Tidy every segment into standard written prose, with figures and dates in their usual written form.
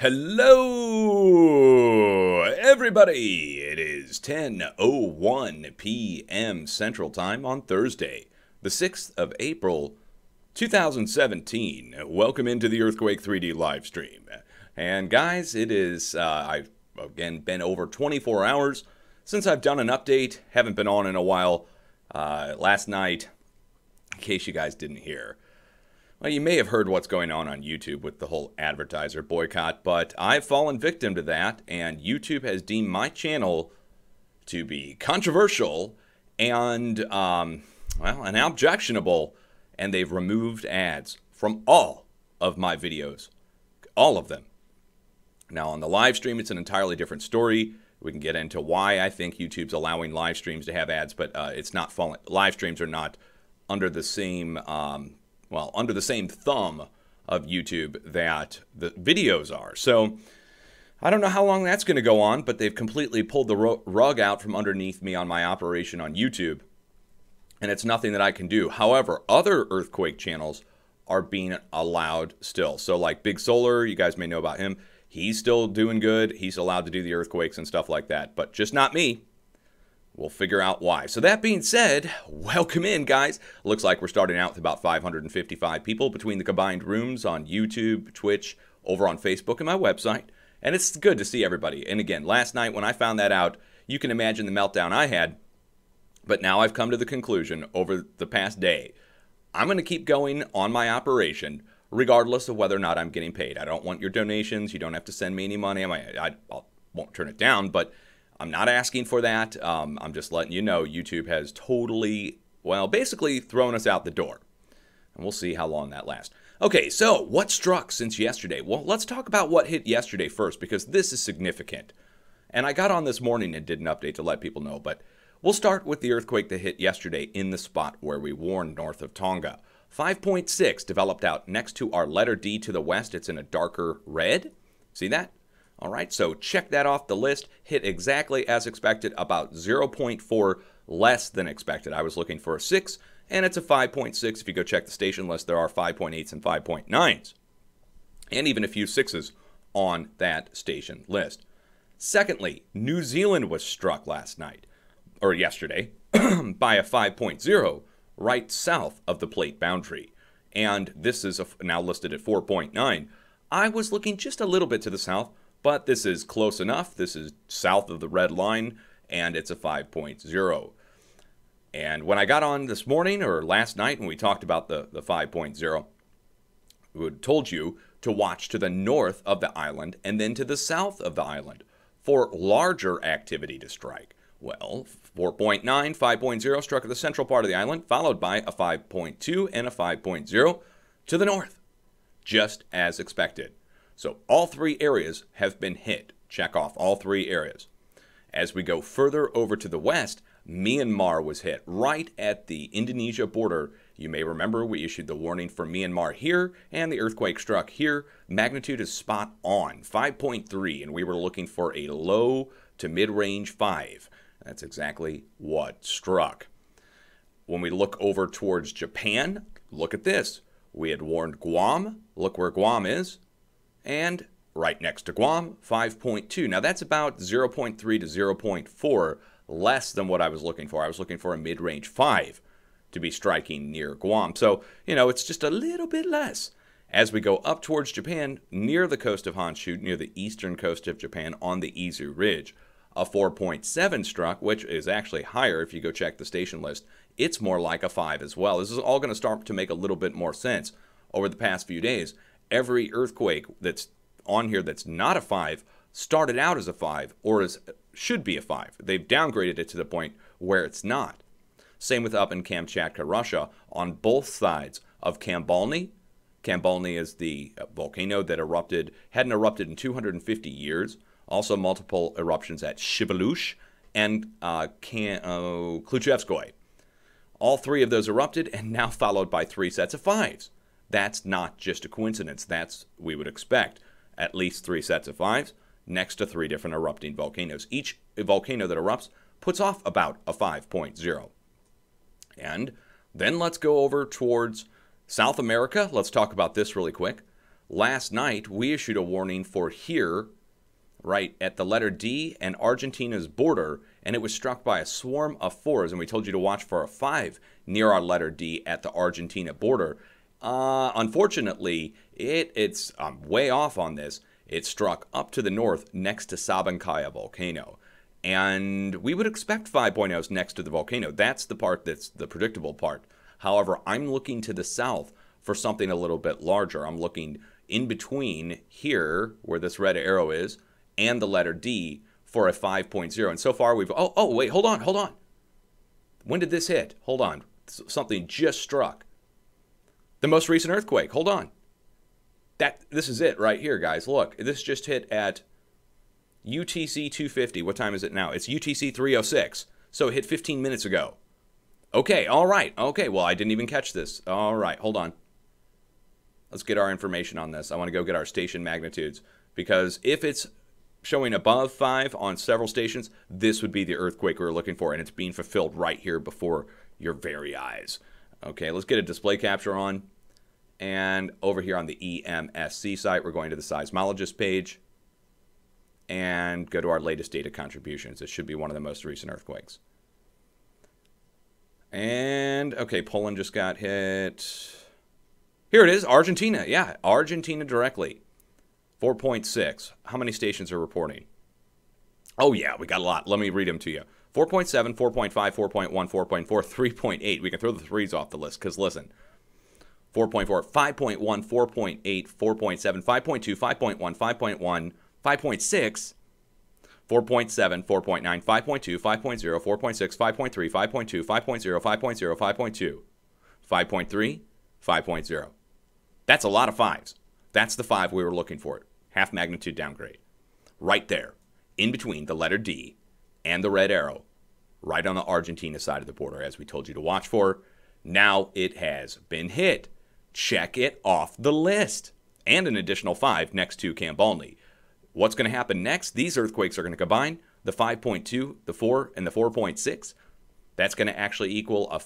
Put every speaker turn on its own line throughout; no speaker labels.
Hello, everybody. It is 10:01 p.m. Central Time on Thursday, the 6th of April, 2017. Welcome into the Earthquake 3D live stream. And guys, it is, I've again been over 24 hours since I've done an update. Haven't been on in a while. Last night, in case you guys didn't hear, well, you may have heard what's going on YouTube with the whole advertiser boycott, but I've fallen victim to that, and YouTube has deemed my channel to be controversial and, well, and objectionable, and they've removed ads from all of my videos. All of them. Now, on the live stream, it's an entirely different story. We can get into why I think YouTube's allowing live streams to have ads, but it's not falling. Live streams are not under the same... well, under the same thumb of YouTube that the videos are. So I don't know how long that's going to go on, but they've completely pulled the rug out from underneath me on my operation on YouTube, and it's nothing that I can do. However, other earthquake channels are being allowed still. So like Big Solar, you guys may know about him. He's still doing good. He's allowed to do the earthquakes and stuff like that, but just not me. We'll figure out why. So that being said, welcome in, guys. Looks like we're starting out with about 555 people between the combined rooms on YouTube, Twitch, over on Facebook, and my website. And it's good to see everybody. And again, last night when I found that out, you can imagine the meltdown I had. But now I've come to the conclusion over the past day, I'm going to keep going on my operation regardless of whether or not I'm getting paid. I don't want your donations. You don't have to send me any money. I won't turn it down, but I'm not asking for that. I'm just letting you know YouTube has totally, well, basically thrown us out the door. And we'll see how long that lasts. Okay, so what struck since yesterday? Well, let's talk about what hit yesterday first, because this is significant. And I got on this morning and did an update to let people know, but we'll start with the earthquake that hit yesterday in the spot where we warned north of Tonga. 5.6 developed out next to our letter D to the west. It's in a darker red. See that? All right, so check that off the list. Hit exactly as expected, about 0.4 less than expected. I was looking for a 6, and it's a 5.6. If you go check the station list, there are 5.8s and 5.9s, and even a few 6s on that station list. Secondly, New Zealand was struck last night, or yesterday, by a 5.0 right south of the plate boundary, and this is now listed at 4.9. I was looking just a little bit to the south, but this is close enough. This is south of the red line, and it's a 5.0. And when I got on this morning, or last night, when we talked about the 5.0, we told you to watch to the north of the island and then to the south of the island for larger activity to strike. Well, 4.9, 5.0 struck at the central part of the island, followed by a 5.2 and a 5.0 to the north, just as expected. So all three areas have been hit. Check off all three areas. As we go further over to the west, Myanmar was hit right at the Indonesia border. You may remember we issued the warning for Myanmar here, and the earthquake struck here. Magnitude is spot on, 5.3, and we were looking for a low to mid-range 5. That's exactly what struck. When we look over towards Japan, look at this. We had warned Guam. Look where Guam is. And right next to Guam, 5.2. Now that's about 0.3 to 0.4 less than what I was looking for. I was looking for a mid-range 5 to be striking near Guam. So, you know, it's just a little bit less. As we go up towards Japan, near the coast of Honshu, near the eastern coast of Japan on the Izu Ridge, a 4.7 struck, which is actually higher if you go check the station list. It's more like a 5 as well. This is all going to start to make a little bit more sense over the past few days. Every earthquake that's on here that's not a 5 started out as a 5 or should be a 5. They've downgraded it to the point where it's not. Same with up in Kamchatka, Russia, on both sides of Kambalny. Kambalny is the volcano that hadn't erupted in 250 years. Also multiple eruptions at Shiveluch and Kluchevskoy. All three of those erupted and now followed by 3 sets of 5s. That's not just a coincidence. That's, we would expect, at least 3 sets of 5s next to 3 different erupting volcanoes. Each volcano that erupts puts off about a 5.0. And then let's go over towards South America. Let's talk about this really quick. last night we issued a warning for here, right at the letter D and Argentina's border, and it was struck by a swarm of 4s, and we told you to watch for a 5 near our letter D at the Argentina border. Unfortunately, it's way off on this. It struck up to the north next to Sabancaya volcano. And we would expect 5.0s next to the volcano. That's the part that's the predictable part. However, I'm looking to the south for something a little bit larger. I'm looking in between here, where this red arrow is, and the letter D for a 5.0. And so far we've... Oh, wait, hold on. When did this hit? Hold on. Something just struck. The most recent earthquake. Hold on. This is it right here, guys. Look, this just hit at UTC 250. What time is it now? It's UTC 306. So it hit 15 minutes ago. Okay, all right. Okay, well, I didn't even catch this. All right, hold on. Let's get our information on this. I want to go get our station magnitudes, because if it's showing above 5 on several stations, this would be the earthquake we were looking for, and it's being fulfilled right here before your very eyes. Okay, let's get a display capture on. And over here on the EMSC site, we're going to the seismologist page and go to our latest data contributions. This should be one of the most recent earthquakes. And, okay, Poland just got hit. Here it is, Argentina. Yeah, Argentina directly. 4.6. How many stations are reporting? Oh, yeah, we got a lot. Let me read them to you. 4.7, 4.5, 4.1, 4.4, 3.8. We can throw the 3s off the list, because listen. 4.4, 5.1, 4.8, 4.7, 5.2, 5.1, 5.1, 5.6, 4.7, 4.9, 5.2, 5.0, 4.6, 5.3, 5.2, 5.0, 5.0, 5.2, 5.3, 5.0. That's a lot of 5s. That's the 5 we were looking for. Half magnitude downgrade. Right there, in between the letter D and the red arrow, right on the Argentina side of the border, as we told you to watch for. Now it has been hit. Check it off the list. And an additional 5 next to Cambalny. What's going to happen next? These earthquakes are going to combine. The 5.2, the 4, and the 4.6. That's going to actually equal a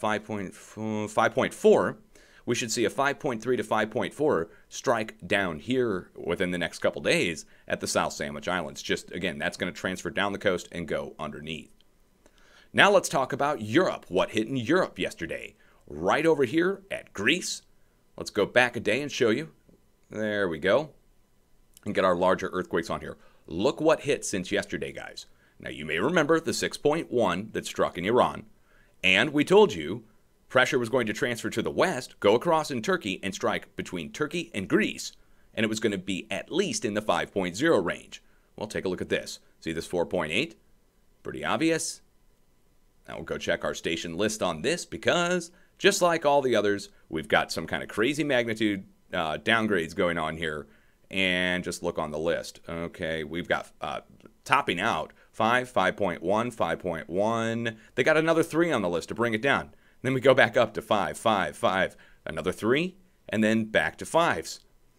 5.4. We should see a 5.3 to 5.4 strike down here within the next couple days at the South Sandwich Islands. Just, again, that's going to transfer down the coast and go underneath. Now let's talk about Europe. What hit in Europe yesterday? Right over here at Greece. Let's go back a day and show you. There we go. And get our larger earthquakes on here. Look what hit since yesterday, guys. Now, you may remember the 6.1 that struck in Iran. And we told you pressure was going to transfer to the west, go across in Turkey, and strike between Turkey and Greece. And it was going to be at least in the 5.0 range. Well, take a look at this. See this 4.8? Pretty obvious. Now we'll go check our station list on this, because just like all the others, we've got some kind of crazy magnitude downgrades going on here. And just look on the list. Okay, we've got topping out 5, 5.1, 5.1. They got another 3 on the list to bring it down. Then we go back up to 5, 5, 5, another 3, and then back to 5s.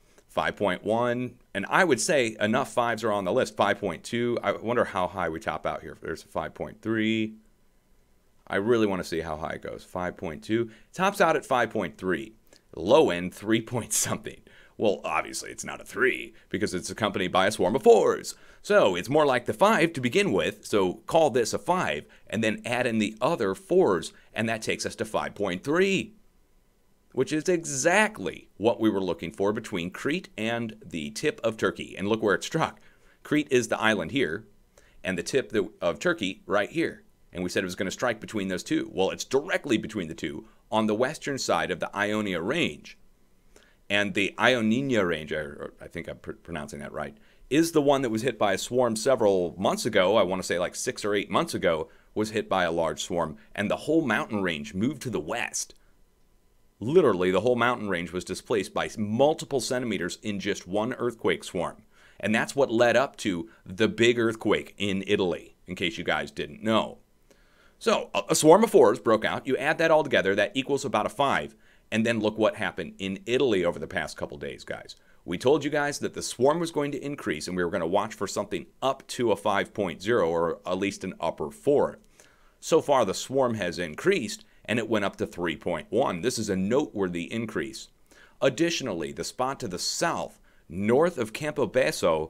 5.1, and I would say enough 5s are on the list. 5.2, I wonder how high we top out here. There's a 5.3. I really want to see how high it goes. 5.2, tops out at 5.3. Low end, 3 point something. Well, obviously it's not a 3, because it's accompanied by a swarm of 4s. So it's more like the 5 to begin with, so call this a 5, and then add in the other 4s, and that takes us to 5.3, which is exactly what we were looking for between Crete and the tip of Turkey. And look where it struck. Crete is the island here, and the tip of Turkey right here. And we said it was going to strike between those two. Well, it's directly between the two on the western side of the Ionia Range. And the Ionia Range, I think I'm pronouncing that right, is the one that was hit by a swarm several months ago. I want to say like 6 or 8 months ago, was hit by a large swarm. And the whole mountain range moved to the west. Literally, the whole mountain range was displaced by multiple centimeters in just one earthquake swarm. And that's what led up to the big earthquake in Italy, in case you guys didn't know. So, a swarm of 4s broke out. You add that all together, that equals about a 5. And then look what happened in Italy over the past couple days, guys. We told you guys that the swarm was going to increase, and we were going to watch for something up to a 5.0, or at least an upper 4. So far, the swarm has increased, and it went up to 3.1. This is a noteworthy increase. Additionally, the spot to the south north of Campobasso,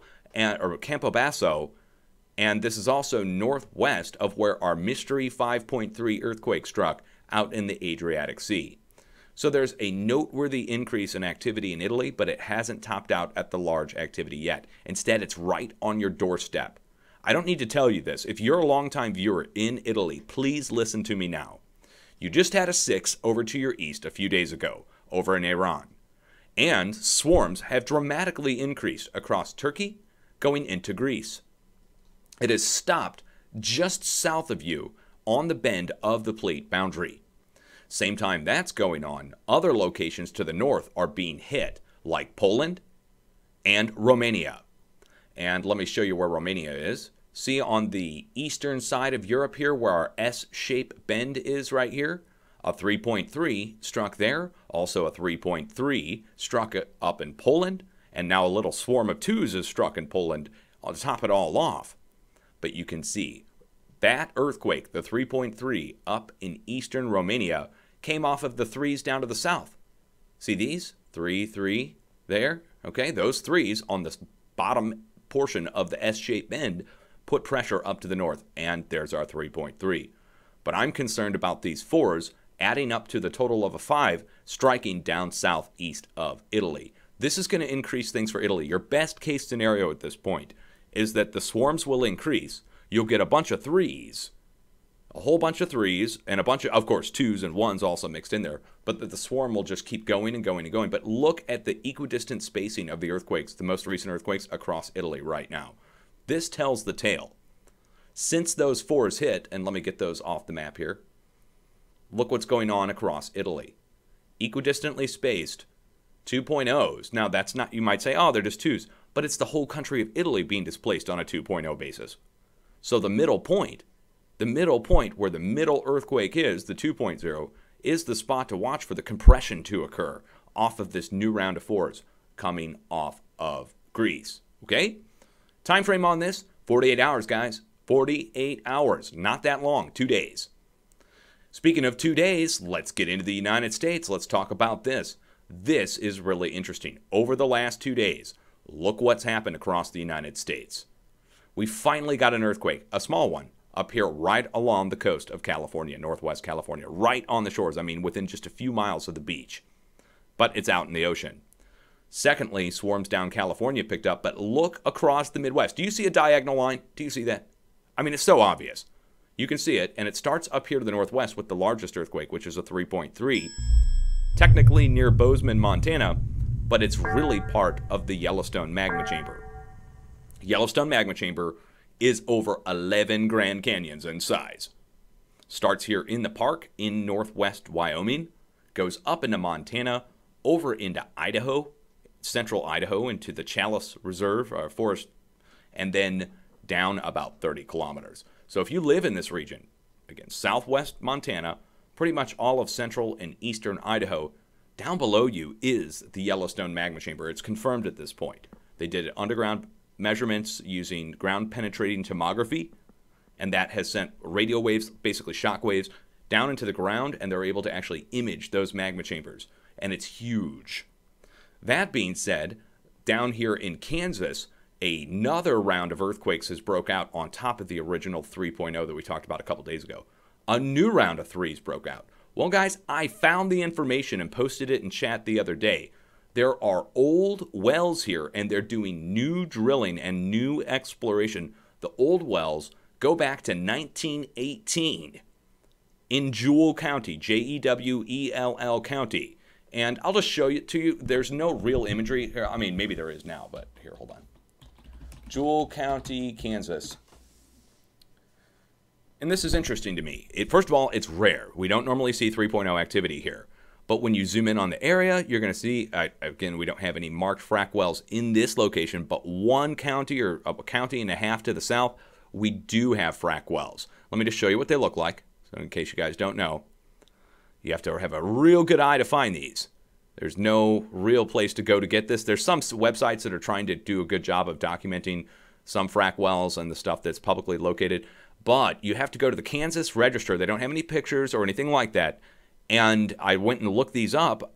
and this is also northwest of where our mystery 5.3 earthquake struck out in the Adriatic Sea. So there's a noteworthy increase in activity in Italy, but it hasn't topped out at the large activity yet. Instead, it's right on your doorstep. I don't need to tell you this. If you're a longtime viewer in Italy, please listen to me now. You just had a 6 over to your east a few days ago, over in Iran. And swarms have dramatically increased across Turkey, going into Greece. It has stopped just south of you on the bend of the plate boundary. Same time that's going on, other locations to the north are being hit, like Poland and Romania. And let me show you where Romania is. See on the eastern side of Europe here where our S-shaped bend is right here? A 3.3 struck there, also a 3.3 struck up in Poland, and now a little swarm of 2s is struck in Poland to top it all off. But you can see that earthquake, the 3.3 up in eastern Romania, came off of the 3s down to the south. See these? 3, 3 there. Okay, those 3s on the bottom portion of the S-shaped bend put pressure up to the north, and there's our 3.3. But I'm concerned about these 4s adding up to the total of a 5 striking down southeast of Italy. This is going to increase things for Italy. Your best case scenario at this point is that the swarms will increase. You'll get a bunch of 3s, a whole bunch of 3s, and a bunch of course, 2s and 1s also mixed in there, but that the swarm will just keep going and going and going. But look at the equidistant spacing of the earthquakes, the most recent earthquakes across Italy right now. This tells the tale. Since those 4s hit, and let me get those off the map here, look what's going on across Italy. Equidistantly spaced 2.0s. Now, that's not, you might say, oh, they're just 2s, but it's the whole country of Italy being displaced on a 2.0 basis. So the middle point where the middle earthquake is, the 2.0, is the spot to watch for the compression to occur off of this new round of 4s coming off of Greece. Okay? Time frame on this, 48 hours, guys. 48 hours. Not that long. 2 days. Speaking of 2 days, let's get into the United States. Let's talk about this. This is really interesting. Over the last 2 days, look what's happened across the United States. We finally got an earthquake, a small one, up here right along the coast of California, northwest California, right on the shores. I mean, within just a few miles of the beach. But it's out in the ocean. Secondly, swarms down California picked up, but look across the Midwest. Do you see a diagonal line? Do you see that? I mean, it's so obvious. You can see it, and it starts up here to the northwest with the largest earthquake, which is a 3.3, technically near Bozeman, Montana, but it's really part of the Yellowstone magma chamber. Yellowstone magma chamber is over 11 Grand Canyons in size. Starts here in the park in northwest Wyoming, goes up into Montana, over into Idaho, central Idaho, into the Chalice Reserve Forest, and then down about 30 kilometers. So if you live in this region, again, southwest Montana, pretty much all of central and eastern Idaho, down below you is the Yellowstone magma chamber. It's confirmed at this point. They did underground measurements using ground-penetrating tomography, and that has sent radio waves, basically shock waves, down into the ground, and they're able to actually image those magma chambers, and it's huge. That being said, down here in Kansas, another round of earthquakes has broke out on top of the original 3.0 that we talked about a couple days ago. A new round of 3s broke out. Well, guys, I found the information and posted it in chat the other day. There are old wells here, and they're doing new drilling and new exploration. The old wells go back to 1918 in Jewell County, Jewell County. And I'll just show it to you. There's no real imagery here. I mean, maybe there is now, but here, hold on. Jewell County, Kansas. And this is interesting to me. First of all, it's rare. We don't normally see 3.0 activity here. But when you zoom in on the area, you're going to see, again, we don't have any marked frac wells in this location, but one county or a county and a half to the south, we do have frac wells. Let me just show you what they look like. So in case you guys don't know, you have to have a real good eye to find these. There's no real place to go to get this. There's some websites that are trying to do a good job of documenting some frac wells and the stuff that's publicly located. But you have to go to the Kansas Register. They don't have any pictures or anything like that. And I went and looked these up.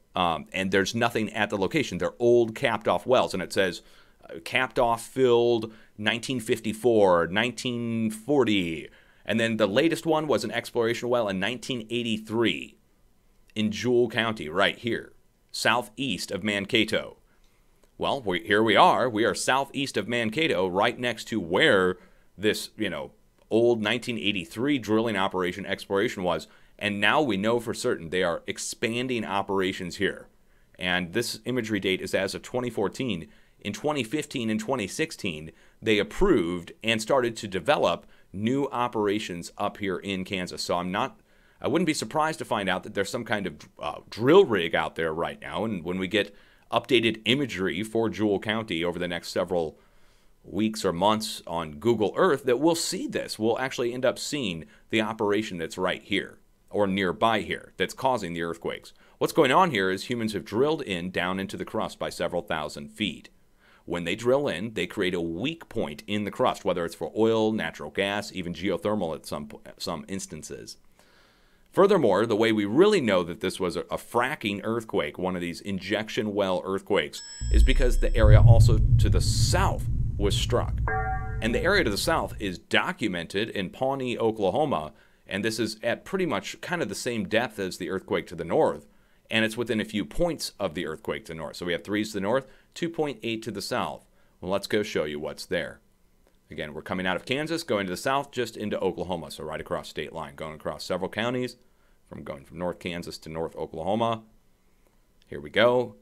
And there's nothing at the location. They're old capped-off wells, and it says capped-off filled 1954, 1940, and then the latest one was an exploration well in 1983 in Jewell County, right here, southeast of Mankato. Well, here we are. We are southeast of Mankato, right next to where this, old 1983 drilling operation exploration was. And now we know for certain they are expanding operations here. And this imagery date is as of 2014. In 2015 and 2016, they approved and started to develop new operations up here in Kansas. So I wouldn't be surprised to find out that there's some kind of drill rig out there right now. And when we get updated imagery for Jewell County over the next several weeks or months on Google Earth, that we'll see this. We'll actually end up seeing the operation that's right here, or nearby here, that's causing the earthquakes. What's going on here is humans have drilled in down into the crust by several thousand feet. When they drill in, they create a weak point in the crust, whether it's for oil, natural gas, even geothermal at some instances. Furthermore, the way we really know that this was a fracking earthquake, one of these injection well earthquakes, is because the area also to the south was struck. And the area to the south is documented in Pawnee, Oklahoma, and this is at pretty much kind of the same depth as the earthquake to the north, and it's within a few points of the earthquake to the north. So we have 3 to the north, 2.8 to the south. Well, let's go show you what's there. Again, we're coming out of Kansas, going to the south, just into Oklahoma, so right across state line, going across several counties, going from North Kansas to North Oklahoma. Here we go.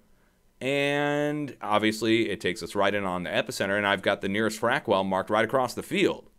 And obviously, it takes us right in on the epicenter, and I've got the nearest frac well marked right across the field.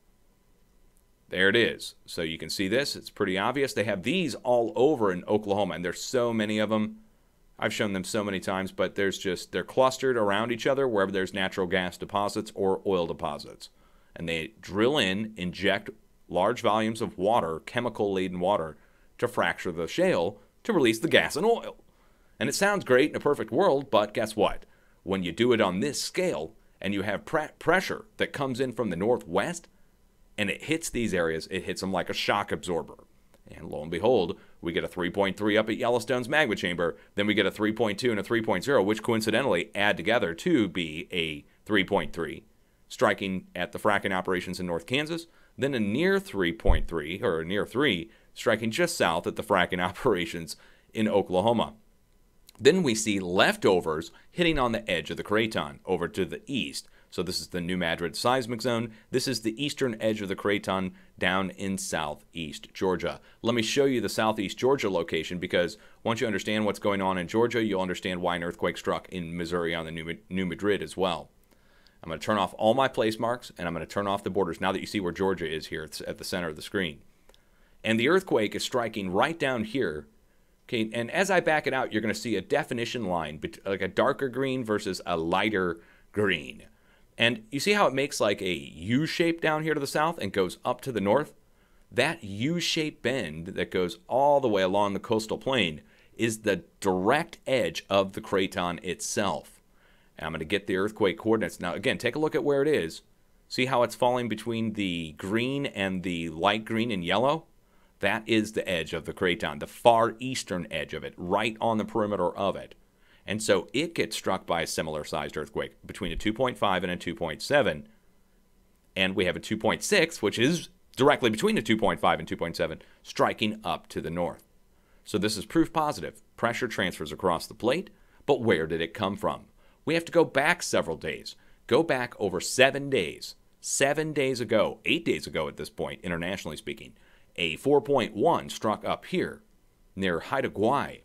There it is. So you can see this. It's pretty obvious. They have these all over in Oklahoma, and there's so many of them. I've shown them so many times, but they're clustered around each other wherever there's natural gas deposits or oil deposits. And they drill in, inject large volumes of water, chemical-laden water, to fracture the shale to release the gas and oil. And it sounds great in a perfect world, but guess what? When you do it on this scale and you have pressure that comes in from the northwest and it hits these areas, it hits them like a shock absorber. And lo and behold, we get a 3.3 up at Yellowstone's magma chamber, then we get a 3.2 and a 3.0, which coincidentally add together to be a 3.3, striking at the fracking operations in North Kansas, then a near 3.3, or a near 3, striking just south at the fracking operations in Oklahoma. Then we see leftovers hitting on the edge of the craton over to the east. So this is the New Madrid seismic zone. This is the eastern edge of the craton down in southeast Georgia. Let me show you the southeast Georgia location, because once you understand what's going on in Georgia, you'll understand why an earthquake struck in Missouri on the New Madrid as well. I'm going to turn off all my place marks, and I'm going to turn off the borders now that you see where Georgia is here at the center of the screen. And the earthquake is striking right down here. Okay, and as I back it out, you're going to see a definition line, like a darker green versus a lighter green. And you see how it makes like a U shape down here to the south and goes up to the north? That U-shaped bend that goes all the way along the coastal plain is the direct edge of the craton itself. And I'm going to get the earthquake coordinates. Now, again, take a look at where it is. See how it's falling between the green and the light green and yellow? That is the edge of the craton, the far eastern edge of it, right on the perimeter of it. And so it gets struck by a similar-sized earthquake between a 2.5 and a 2.7. And we have a 2.6, which is directly between the 2.5 and 2.7, striking up to the north. So this is proof positive. Pressure transfers across the plate, but where did it come from? We have to go back several days. Go back over 7 days. 7 days ago, 8 days ago at this point, internationally speaking, a 4.1 struck up here near Haida Gwaii.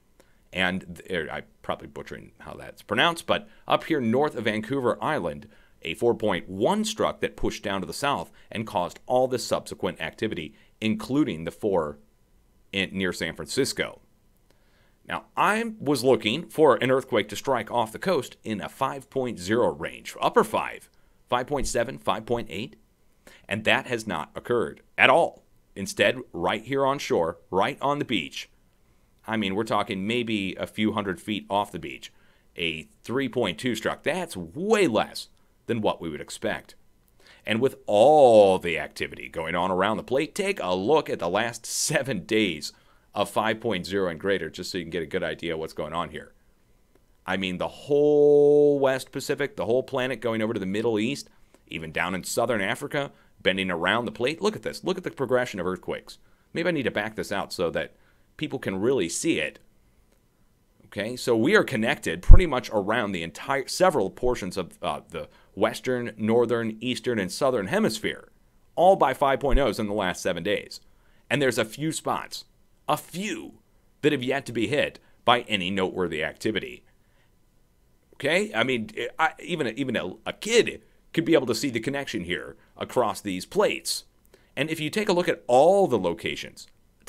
And I'm probably butchering how that's pronounced, but up here north of Vancouver Island, a 4.1 struck that pushed down to the south and caused all this subsequent activity, including the 4 near San Francisco. Now, I was looking for an earthquake to strike off the coast in a 5.0 range, upper 5, 5.7, 5.8, and that has not occurred at all. Instead, right here on shore, right on the beach, I mean, we're talking maybe a few hundred feet off the beach, a 3.2 struck. That's way less than what we would expect. And with all the activity going on around the plate, take a look at the last 7 days of 5.0 and greater, just so you can get a good idea of what's going on here. I mean, the whole West Pacific, the whole planet going over to the Middle East, even down in southern Africa, bending around the plate. Look at this. Look at the progression of earthquakes. Maybe I need to back this out so that people can really see it. Okay, so we are connected pretty much around the entire, several portions of the western, northern, eastern, and southern hemisphere, all by 5.0s in the last 7 days. And there's a few spots, a few, that have yet to be hit by any noteworthy activity. Okay, I mean, even a kid could be able to see the connection here across these plates. And if you take a look at all the locations,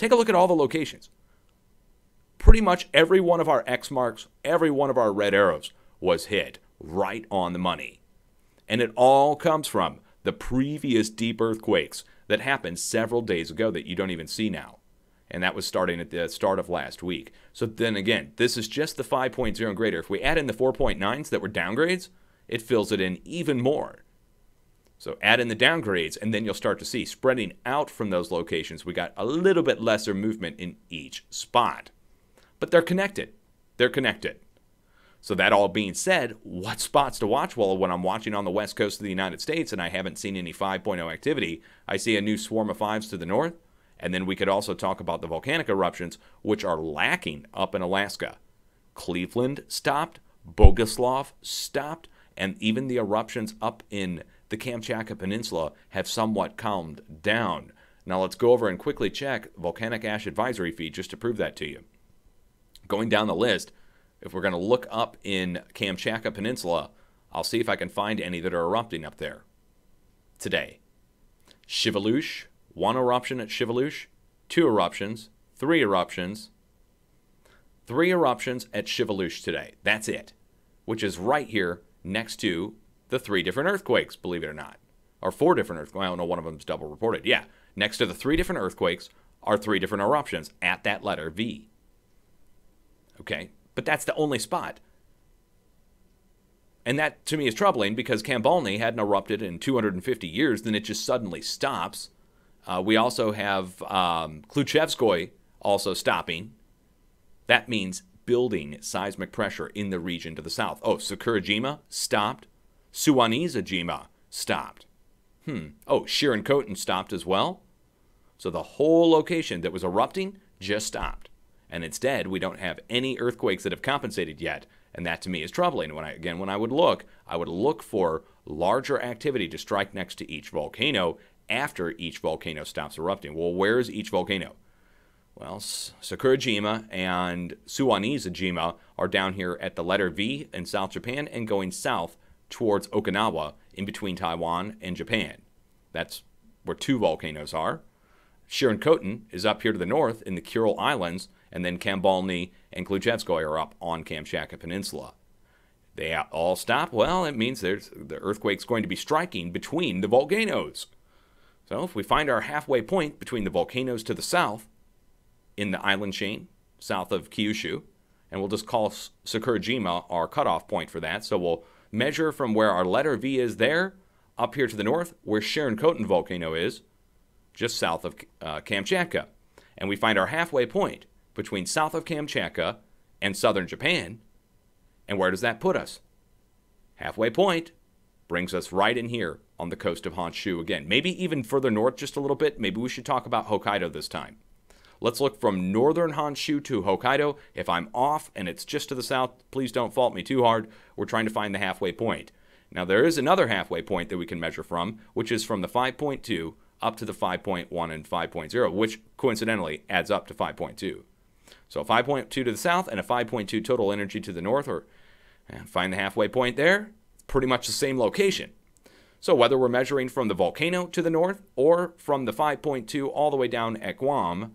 pretty much every one of our X marks, every one of our red arrows was hit right on the money. And it all comes from the previous deep earthquakes that happened several days ago that you don't even see now. And that was starting at the start of last week. So then again, this is just the 5.0 and greater. If we add in the 4.9s that were downgrades, it fills it in even more. So add in the downgrades, and then you'll start to see spreading out from those locations. We got a little bit lesser movement in each spot. But they're connected. They're connected. So that all being said, what spots to watch? Well, when I'm watching on the west coast of the United States and I haven't seen any 5.0 activity, I see a new swarm of 5s to the north. And then we could also talk about the volcanic eruptions, which are lacking up in Alaska. Cleveland stopped, Boguslav stopped, and even the eruptions up in the Kamchatka Peninsula have somewhat calmed down. Now let's go over and quickly check volcanic ash advisory feed just to prove that to you. Going down the list, if we're going to look up in Kamchatka Peninsula, I'll see if I can find any that are erupting up there today. Shiveluch, 1 eruption at Shiveluch, 2 eruptions, 3 eruptions, 3 eruptions at Shiveluch today. That's it, which is right here next to the 3 different earthquakes, believe it or not. Or 4 different earthquakes. I don't know, one of them is double reported. Yeah, next to the 3 different earthquakes are 3 different eruptions at that letter V. Okay, but that's the only spot. And that, to me, is troubling because Kambalny hadn't erupted in 250 years, then it just suddenly stops. We also have Kluchevskoy also stopping. That means building seismic pressure in the region to the south. Oh, Sakurajima stopped. Suwanizajima stopped. Oh, Shirinkoten stopped as well. So the whole location that was erupting just stopped. And instead, we don't have any earthquakes that have compensated yet. And that, to me, is troubling. When I would look for larger activity to strike next to each volcano after each volcano stops erupting. Well, where is each volcano? Well, Sakurajima and Suwanizajima are down here at the letter V in South Japan and going south towards Okinawa in between Taiwan and Japan. That's where 2 volcanoes are. Shirinkoten is up here to the north in the Kuril Islands, and then Kambalny and Kluchevskoy are up on Kamchatka Peninsula. They all stop. Well, it means the earthquake's going to be striking between the volcanoes. So if we find our halfway point between the volcanoes to the south in the island chain, south of Kyushu, and we'll just call Sakurajima our cutoff point for that. So we'll measure from where our letter V is there, up here to the north, where Shirinkoten volcano is, just south of Kamchatka. And we find our halfway point between south of Kamchatka and southern Japan. And where does that put us? Halfway point brings us right in here on the coast of Honshu again. Maybe even further north just a little bit. Maybe we should talk about Hokkaido this time. Let's look from northern Honshu to Hokkaido. If I'm off and it's just to the south, please don't fault me too hard. We're trying to find the halfway point. Now, there is another halfway point that we can measure from, which is from the 5.2 up to the 5.1 and 5.0, which coincidentally adds up to 5.2. So 5.2 to the south and a 5.2 total energy to the north, or find the halfway point there. It's pretty much the same location. So whether we're measuring from the volcano to the north or from the 5.2 all the way down at Guam,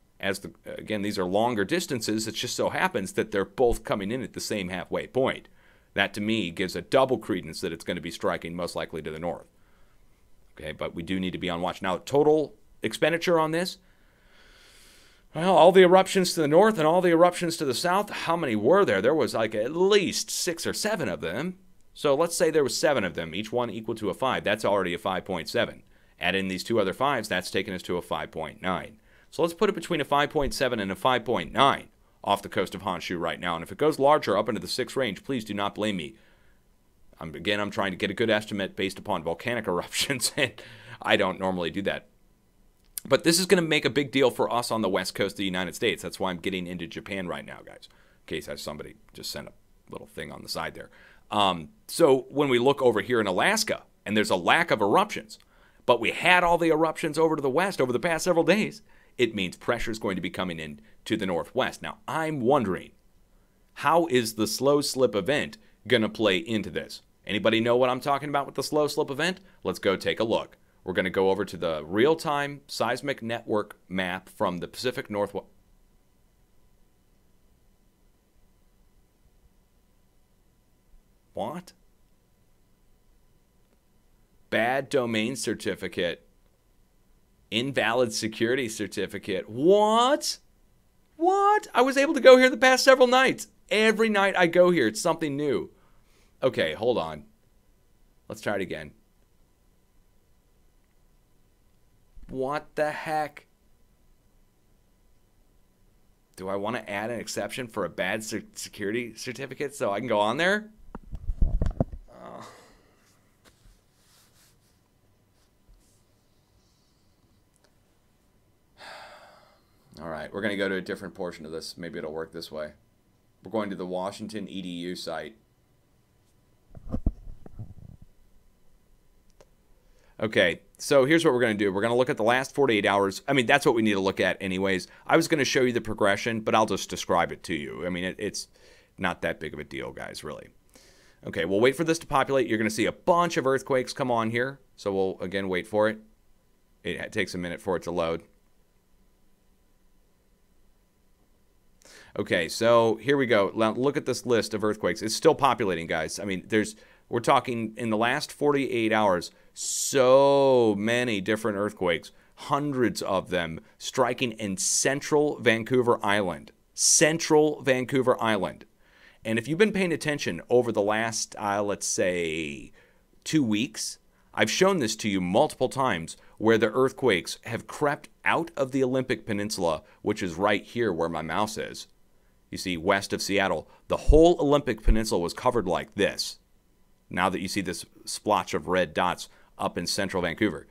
again, these are longer distances, it just so happens that they're both coming in at the same halfway point. That, to me, gives a double credence that it's going to be striking most likely to the north. Okay, but we do need to be on watch. Now, total expenditure on this? Well, all the eruptions to the north and all the eruptions to the south, how many were there? There was like at least 6 or 7 of them. So let's say there was 7 of them, each one equal to a 5. That's already a 5.7. Add in these 2 other 5s, that's taken us to a 5.9. So let's put it between a 5.7 and a 5.9 off the coast of Honshu right now. And if it goes larger up into the 6 range, please do not blame me. I'm trying to get a good estimate based upon volcanic eruptions, and I don't normally do that. But this is going to make a big deal for us on the west coast of the United States. That's why I'm getting into Japan right now, guys, in case somebody just sent a little thing on the side there. So when we look over here in Alaska, and there's a lack of eruptions, but we had all the eruptions over to the west over the past several days, it means pressure is going to be coming in to the northwest. Now, I'm wondering, how is the slow slip event going to play into this? Anybody know what I'm talking about with the slow slip event? Let's go take a look. We're going to go over to the real-time seismic network map from the Pacific Northwest. What? Bad domain certificate. Invalid security certificate. What? What? I was able to go here the past several nights. Every night I go here, it's something new. Okay, hold on. Let's try it again. What the heck? Do I want to add an exception for a bad security certificate so I can go on there? All right, we're going to go to a different portion of this. Maybe it'll work this way. We're going to the Washington EDU site. Okay, so here's what we're going to do. We're going to look at the last 48 hours. I mean, that's what we need to look at anyways. I was going to show you the progression, but I'll just describe it to you. I mean, it's not that big of a deal, guys, really. Okay, we'll wait for this to populate. You're going to see a bunch of earthquakes come on here. So we'll, again, wait for it. It takes a minute for it to load. Okay, so here we go. Now, look at this list of earthquakes. It's still populating, guys. I mean, we're talking in the last 48 hours, so many different earthquakes, hundreds of them striking in central Vancouver Island. Central Vancouver Island. And if you've been paying attention over the last, let's say, 2 weeks, I've shown this to you multiple times where the earthquakes have crept out of the Olympic Peninsula, which is right here where my mouse is. You see, west of Seattle, the whole Olympic Peninsula was covered like this. Now that you see this splotch of red dots up in central Vancouver.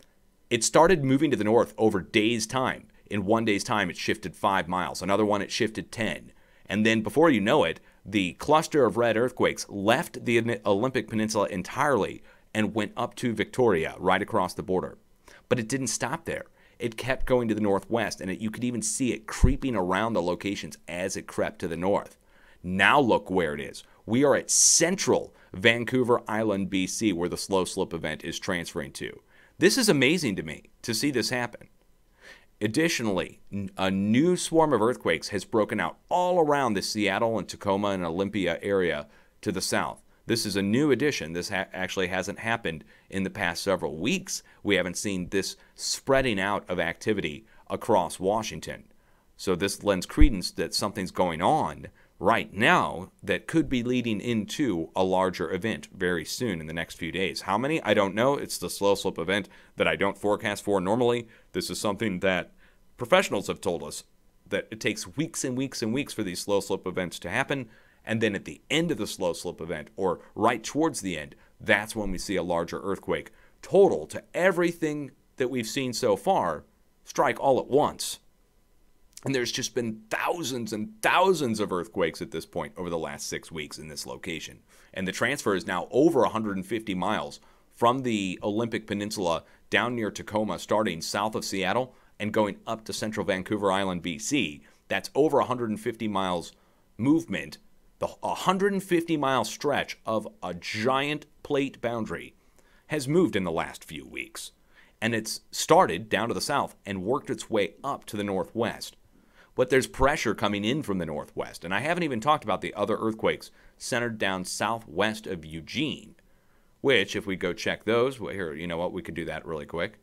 It started moving to the north over days' time. In 1 day's time, it shifted 5 miles. Another one, it shifted 10. And then before you know it, the cluster of red earthquakes left the Olympic Peninsula entirely and went up to Victoria, right across the border. But it didn't stop there. It kept going to the northwest, and you could even see it creeping around the locations as it crept to the north. Now look where it is. We are at central Vancouver Island, BC, where the slow slip event is transferring to. This is amazing to me to see this happen. Additionally, a new swarm of earthquakes has broken out all around the Seattle and Tacoma and Olympia area to the south. This is a new addition. This actually hasn't happened in the past several weeks. We haven't seen this spreading out of activity across Washington. So this lends credence that something's going on right now that could be leading into a larger event very soon in the next few days. How many? I don't know. It's the slow slip event that I don't forecast for normally. This is something that professionals have told us that it takes weeks and weeks and weeks for these slow slip events to happen. And then at the end of the slow slip event, or right towards the end, that's when we see a larger earthquake. Total to everything that we've seen so far strike all at once. And there's just been thousands and thousands of earthquakes at this point over the last 6 weeks in this location. And the transfer is now over 150 miles from the Olympic Peninsula down near Tacoma, starting south of Seattle and going up to central Vancouver Island, BC. That's over 150 miles movement. The 150-mile stretch of a giant plate boundary has moved in the last few weeks. And it's started down to the south and worked its way up to the northwest. But there's pressure coming in from the northwest. And I haven't even talked about the other earthquakes centered down southwest of Eugene, which, if we go check those, well, here, you know what, we could do that really quick.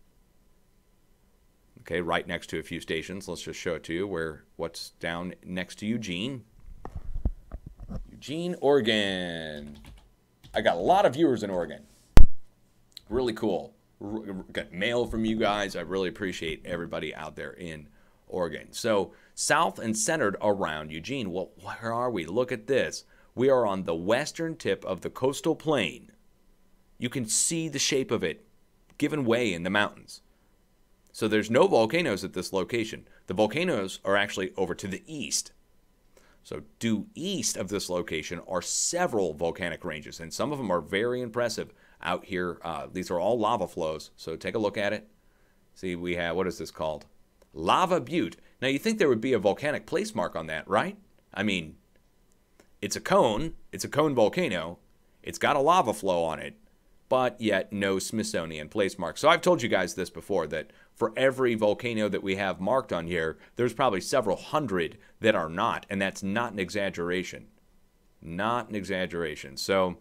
Okay, right next to a few stations. Let's just show it to you what's down next to Eugene. Eugene, Oregon. I got a lot of viewers in Oregon. Really cool. Got mail from you guys. I really appreciate everybody out there in Oregon. So south and centered around Eugene. Well, where are we? Look at this. We are on the western tip of the coastal plain. You can see the shape of it given way in the mountains. So there's no volcanoes at this location. The volcanoes are actually over to the east. So due east of this location are several volcanic ranges, and some of them are very impressive out here. These are all lava flows, so take a look at it. See, we have, what is this called? Lava Butte. Now, you think there would be a volcanic place mark on that, right? I mean, it's a cone volcano, it's got a lava flow on it, but yet no Smithsonian place mark. So I've told you guys this before, that for every volcano that we have marked on here, there's probably several hundred that are not, and that's not an exaggeration. Not an exaggeration. So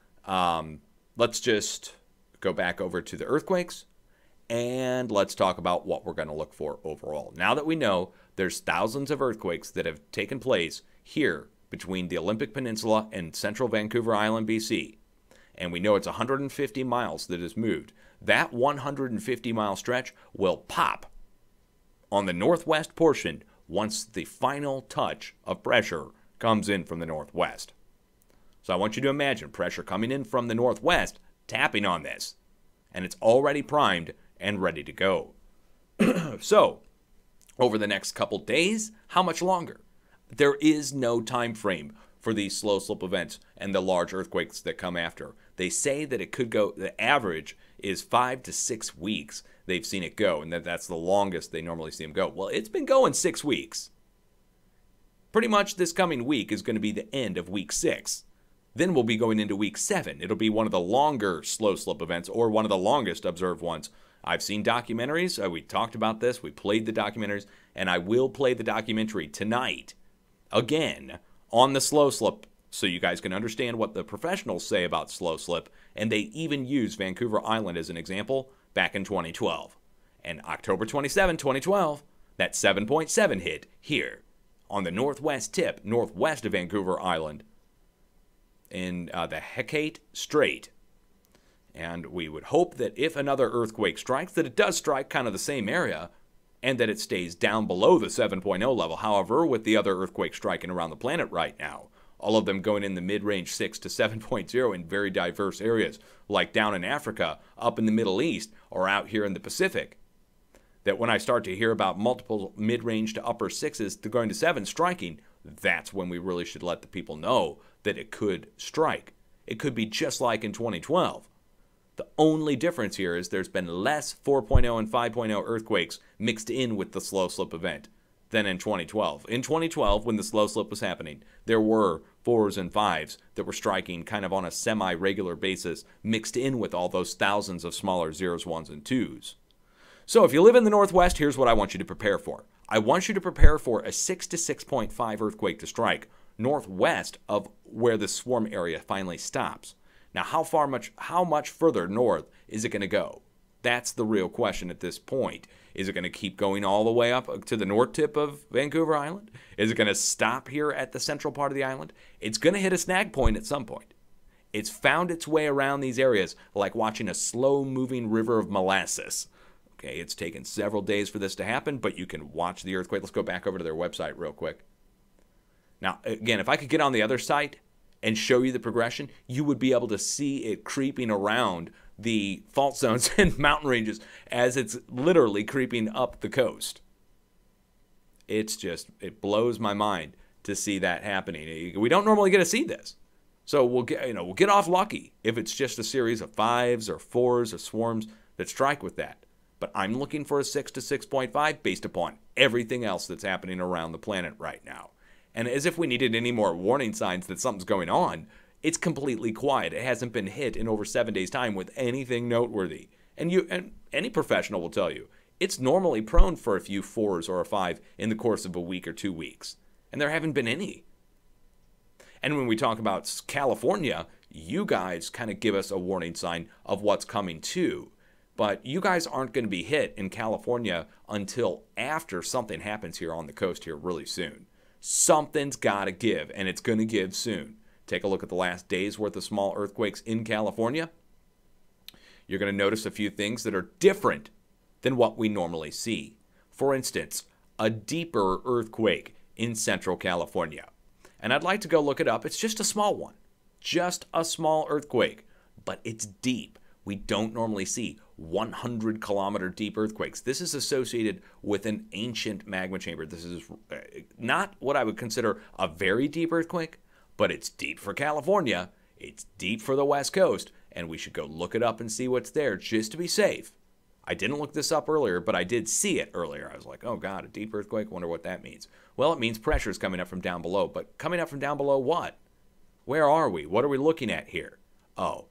let's just go back over to the earthquakes, and let's talk about what we're going to look for overall. Now that we know there's thousands of earthquakes that have taken place here between the Olympic Peninsula and central Vancouver Island, BC, and we know it's 150 miles that has moved, that 150-mile stretch will pop on the northwest portion once the final touch of pressure comes in from the northwest. So I want you to imagine pressure coming in from the northwest, tapping on this, and it's already primed and ready to go. So, over the next couple days, how much longer? There is no time frame for these slow slip events and the large earthquakes that come after. They say that it could go, the average is 5 to 6 weeks they've seen it go, and that's the longest they normally see them go. Well, it's been going 6 weeks. Pretty much this coming week is going to be the end of week 6. Then we'll be going into week 7. It'll be one of the longer slow slip events, or one of the longest observed ones. I've seen documentaries. We talked about this. We played the documentaries, and I will play the documentary tonight again on the slow slip, so you guys can understand what the professionals say about slow slip. And they even use Vancouver Island as an example back in 2012. And October 27, 2012, that 7.7 hit here on the northwest tip, northwest of Vancouver Island, in the Hecate Strait. And we would hope that if another earthquake strikes, that it does strike kind of the same area, and that it stays down below the 7.0 level. However, with the other earthquakes striking around the planet right now, all of them going in the mid-range 6 to 7.0 in very diverse areas, like down in Africa, up in the Middle East, or out here in the Pacific, that when I start to hear about multiple mid-range to upper 6s to going to 7 striking, that's when we really should let the people know that it could strike. It could be just like in 2012. The only difference here is there's been less 4.0 and 5.0 earthquakes mixed in with the slow slip event than in 2012. In 2012, when the slow slip was happening, there were 4s and 5s that were striking kind of on a semi-regular basis, mixed in with all those thousands of smaller 0s, 1s, and 2s. So if you live in the Northwest, here's what I want you to prepare for. I want you to prepare for a 6 to 6.5 earthquake to strike northwest of where the swarm area finally stops. Now, how much further north is it going to go? That's the real question at this point. Is it going to keep going all the way up to the north tip of Vancouver Island? Is it going to stop here at the central part of the island? It's going to hit a snag point at some point. It's found its way around these areas like watching a slow-moving river of molasses. Okay, it's taken several days for this to happen, but you can watch the earthquake. Let's go back over to their website real quick. Now, again, if I could get on the other site and show you the progression, you would be able to see it creeping around the fault zones and mountain ranges as it's literally creeping up the coast. It's just, it blows my mind to see that happening. We don't normally get to see this. So we'll get off lucky if it's just a series of 5s or 4s or swarms that strike with that. But I'm looking for a 6 to 6.5 based upon everything else that's happening around the planet right now. And as if we needed any more warning signs that something's going on, it's completely quiet. It hasn't been hit in over 7 days' time with anything noteworthy. And any professional will tell you, it's normally prone for a few 4s or a 5 in the course of a week or 2 weeks. And there haven't been any. And when we talk about California, you guys kind of give us a warning sign of what's coming too. But you guys aren't going to be hit in California until after something happens here on the coast here really soon. Something's got to give, and it's going to give soon. Take a look at the last day's worth of small earthquakes in California. You're going to notice a few things that are different than what we normally see. For instance, a deeper earthquake in Central California. And I'd like to go look it up. It's just a small one. Just a small earthquake. But it's deep. We don't normally see 100-kilometer deep earthquakes. This is associated with an ancient magma chamber. This is not what I would consider a very deep earthquake, but it's deep for California. It's deep for the West Coast, and we should go look it up and see what's there just to be safe. I didn't look this up earlier, but I did see it earlier. I was like, oh God, a deep earthquake? Wonder what that means. Well, it means pressure is coming up from down below, but coming up from down below what? Where are we? What are we looking at here? Oh,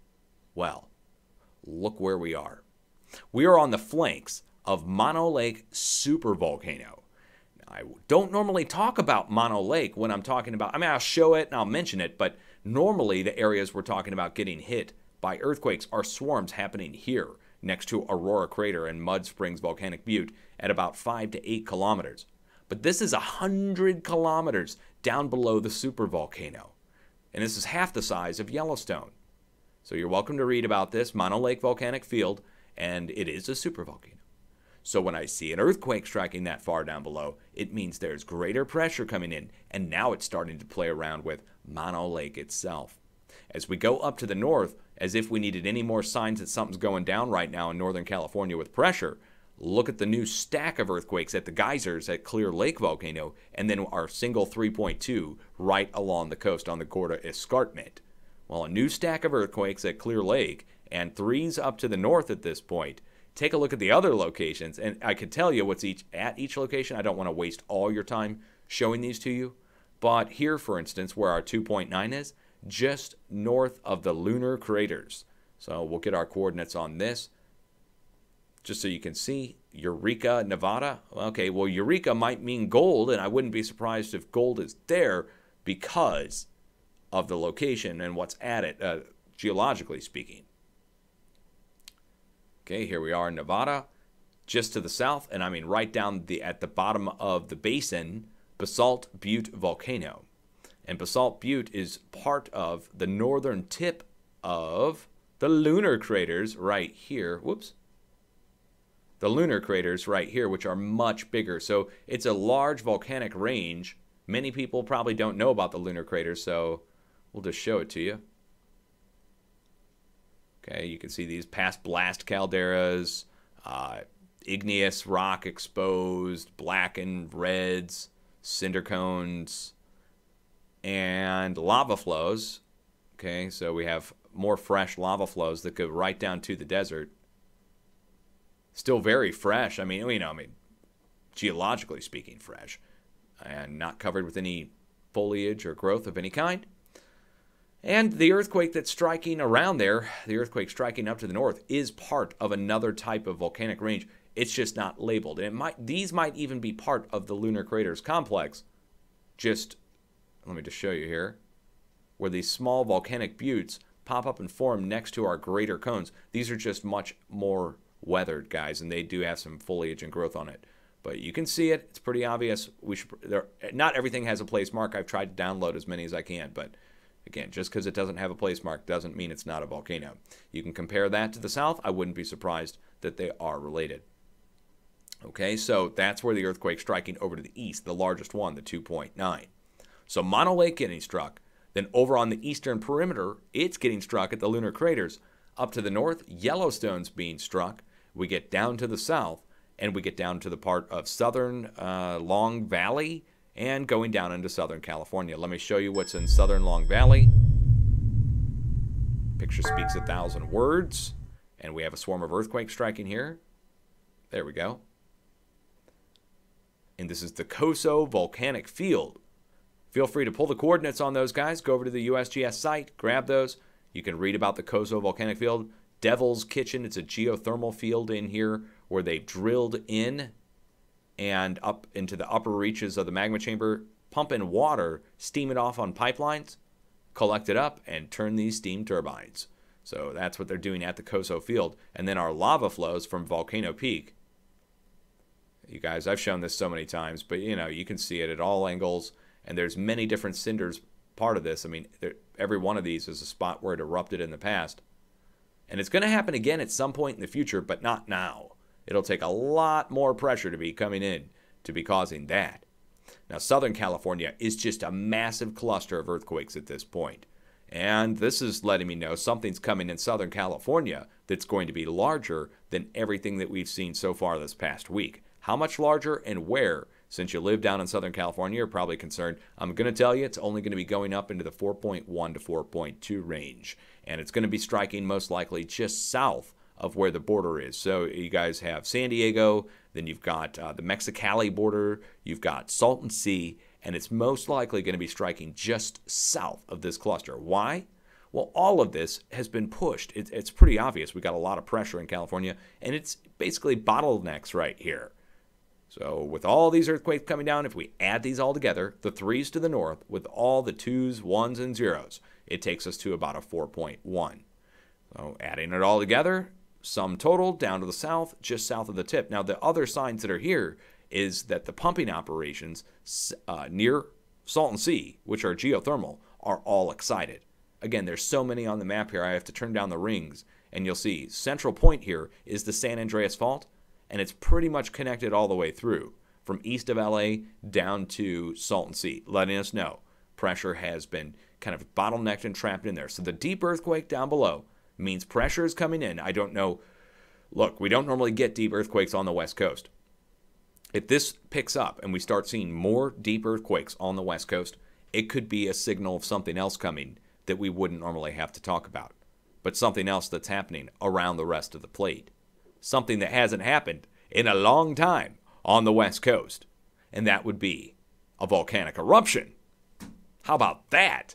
well, look where we are. We are on the flanks of Mono Lake supervolcano. Now, I don't normally talk about Mono Lake when I'm talking about, I'll show it and I'll mention it, but normally the areas we're talking about getting hit by earthquakes are swarms happening here next to Aurora Crater and Mud Springs Volcanic Butte at about 5 to 8 kilometers. But this is 100 kilometers down below the supervolcano. And this is half the size of Yellowstone. So you're welcome to read about this, Mono Lake Volcanic Field, and it is a supervolcano. So when I see an earthquake striking that far down below, it means there's greater pressure coming in, and now it's starting to play around with Mono Lake itself. As we go up to the north, as if we needed any more signs that something's going down right now in Northern California with pressure, look at the new stack of earthquakes at the geysers at Clear Lake Volcano, and then our single 3.2 right along the coast on the Gorda Escarpment. Well, a new stack of earthquakes at Clear Lake, and 3s up to the north at this point. Take a look at the other locations, and I can tell you what's at each location. I don't want to waste all your time showing these to you. But here, for instance, where our 2.9 is, just north of the lunar craters. So we'll get our coordinates on this, just so you can see. Eureka, Nevada. Okay, well, Eureka might mean gold, and I wouldn't be surprised if gold is there because of the location and what's at it, geologically speaking. Okay, here we are in Nevada, just to the south, and I mean right down at the bottom of the basin, Basalt Butte Volcano. And Basalt Butte is part of the northern tip of the lunar craters right here. Whoops. The lunar craters right here, which are much bigger. So it's a large volcanic range. Many people probably don't know about the lunar craters, so we'll just show it to you. Okay, you can see these past blast calderas, igneous rock exposed, blackened reds, cinder cones, and lava flows. Okay, so we have more fresh lava flows that go right down to the desert. Still very fresh. I mean, geologically speaking, fresh, and not covered with any foliage or growth of any kind. And the earthquake that's striking around there, the earthquake striking up to the north, is part of another type of volcanic range. It's just not labeled. And these might even be part of the lunar craters complex. Let me just show you here, where these small volcanic buttes pop up and form next to our greater cones. These are just much more weathered, guys, and they do have some foliage and growth on it. But you can see it. It's pretty obvious. Not everything has a place mark. I've tried to download as many as I can, but again, just because it doesn't have a place mark doesn't mean it's not a volcano. You can compare that to the south. I wouldn't be surprised that they are related. Okay, so that's where the earthquake striking over to the east, the largest one, the 2.9. So Mono Lake getting struck. Then over on the eastern perimeter, it's getting struck at the lunar craters. Up to the north, Yellowstone's being struck. We get down to the south, and we get down to the part of southern Long Valley and going down into Southern California. Let me show you what's in Southern Long Valley. Picture speaks 1,000 words. And we have a swarm of earthquakes striking here. There we go. And this is the Coso Volcanic Field. Feel free to pull the coordinates on those, guys. Go over to the USGS site, grab those. You can read about the Coso Volcanic Field. Devil's Kitchen, it's a geothermal field in here where they've drilled in and up into the upper reaches of the magma chamber, pump in water, steam it off on pipelines, collect it up, and turn these steam turbines. So that's what they're doing at the Coso Field. And then our lava flows from Volcano Peak. You guys, I've shown this so many times, but you can see it at all angles, and there's many different cinders part of this. I mean, every one of these is a spot where it erupted in the past. And it's going to happen again at some point in the future, but not now. It'll take a lot more pressure to be coming in to be causing that. Now, Southern California is just a massive cluster of earthquakes at this point. And this is letting me know something's coming in Southern California that's going to be larger than everything that we've seen so far this past week. How much larger and where? Since you live down in Southern California, you're probably concerned. I'm going to tell you it's only going to be going up into the 4.1 to 4.2 range. And it's going to be striking most likely just south of where the border is. So you guys have San Diego, then you've got the Mexicali border, you've got Salton Sea, and it's most likely going to be striking just south of this cluster. Why? Well, all of this has been pushed. It's pretty obvious. We've got a lot of pressure in California, and it's basically bottlenecks right here. So with all these earthquakes coming down, if we add these all together, the 3s to the north with all the 2s, 1s, and 0s, it takes us to about a 4.1. So adding it all together, sum total down to the south, just south of the tip. Now, the other signs that are here is that the pumping operations near Salton Sea, which are geothermal, are all excited. Again, there's so many on the map here, I have to turn down the rings, and you'll see central point here is the San Andreas Fault, and it's pretty much connected all the way through, from east of LA down to Salton Sea, letting us know pressure has been kind of bottlenecked and trapped in there. So the deep earthquake down below means pressure is coming in. I don't know. Look, we don't normally get deep earthquakes on the West Coast. If this picks up and we start seeing more deep earthquakes on the West Coast, it could be a signal of something else coming that we wouldn't normally have to talk about, but something else that's happening around the rest of the plate. Something that hasn't happened in a long time on the West Coast, and that would be a volcanic eruption. How about that?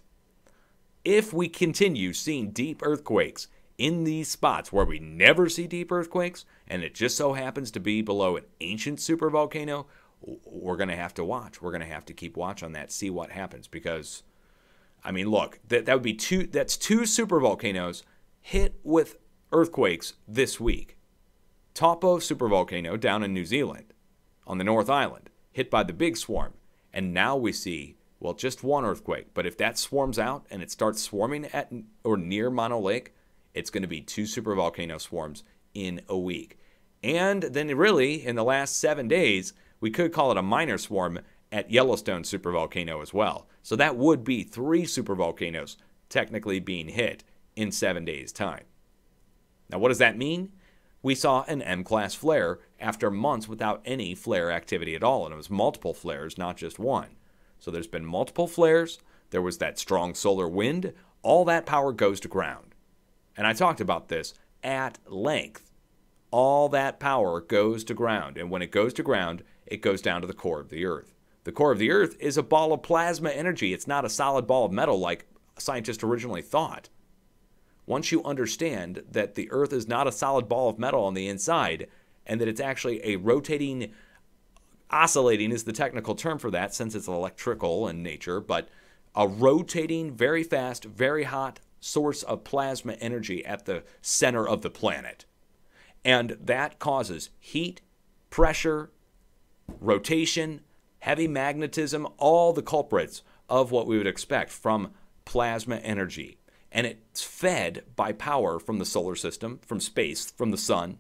If we continue seeing deep earthquakes in these spots where we never see deep earthquakes, and it just so happens to be below an ancient supervolcano, we're going to have to watch. We're going to have to keep watch on that, see what happens, because, I mean, look, that would be that's two supervolcanoes hit with earthquakes this week. Taupo supervolcano down in New Zealand on the North Island, hit by the big swarm. And now we see, well, just one earthquake. But if that swarms out and it starts swarming at or near Mono Lake, it's going to be 2 supervolcano swarms in a week. And then really, in the last 7 days, we could call it a minor swarm at Yellowstone supervolcano as well. So that would be 3 supervolcanoes technically being hit in 7 days' time. Now, what does that mean? We saw an M-class flare after months without any flare activity at all, and it was multiple flares, not just one. So there's been multiple flares, there was that strong solar wind, all that power goes to ground. And I talked about this at length. All that power goes to ground, and when it goes to ground, it goes down to the core of the Earth. The core of the Earth is a ball of plasma energy. It's not a solid ball of metal like scientists originally thought. Once you understand that the Earth is not a solid ball of metal on the inside, and that it's actually a rotating, oscillating is the technical term for that since it's electrical in nature, but a rotating, very fast, very hot source of plasma energy at the center of the planet. And that causes heat, pressure, rotation, heavy magnetism, all the culprits of what we would expect from plasma energy. And it's fed by power from the solar system, from space, from the sun.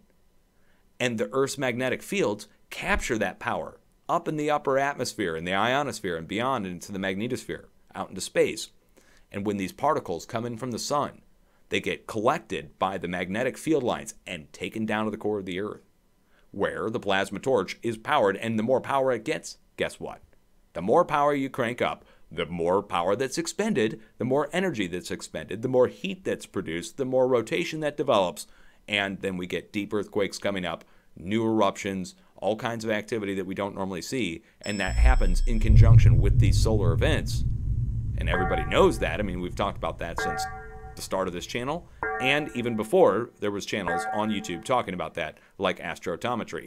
And the Earth's magnetic fields capture that power up in the upper atmosphere, in the ionosphere, and beyond into the magnetosphere, out into space. And when these particles come in from the sun, they get collected by the magnetic field lines and taken down to the core of the Earth, where the plasma torch is powered. And the more power it gets, guess what? The more power you crank up, the more power that's expended, the more energy that's expended, the more heat that's produced, the more rotation that develops, and then we get deep earthquakes coming up, new eruptions, all kinds of activity that we don't normally see, and that happens in conjunction with these solar events. And everybody knows that. I mean, we've talked about that since the start of this channel, and even before there was channels on YouTube talking about that, like astrophotometry.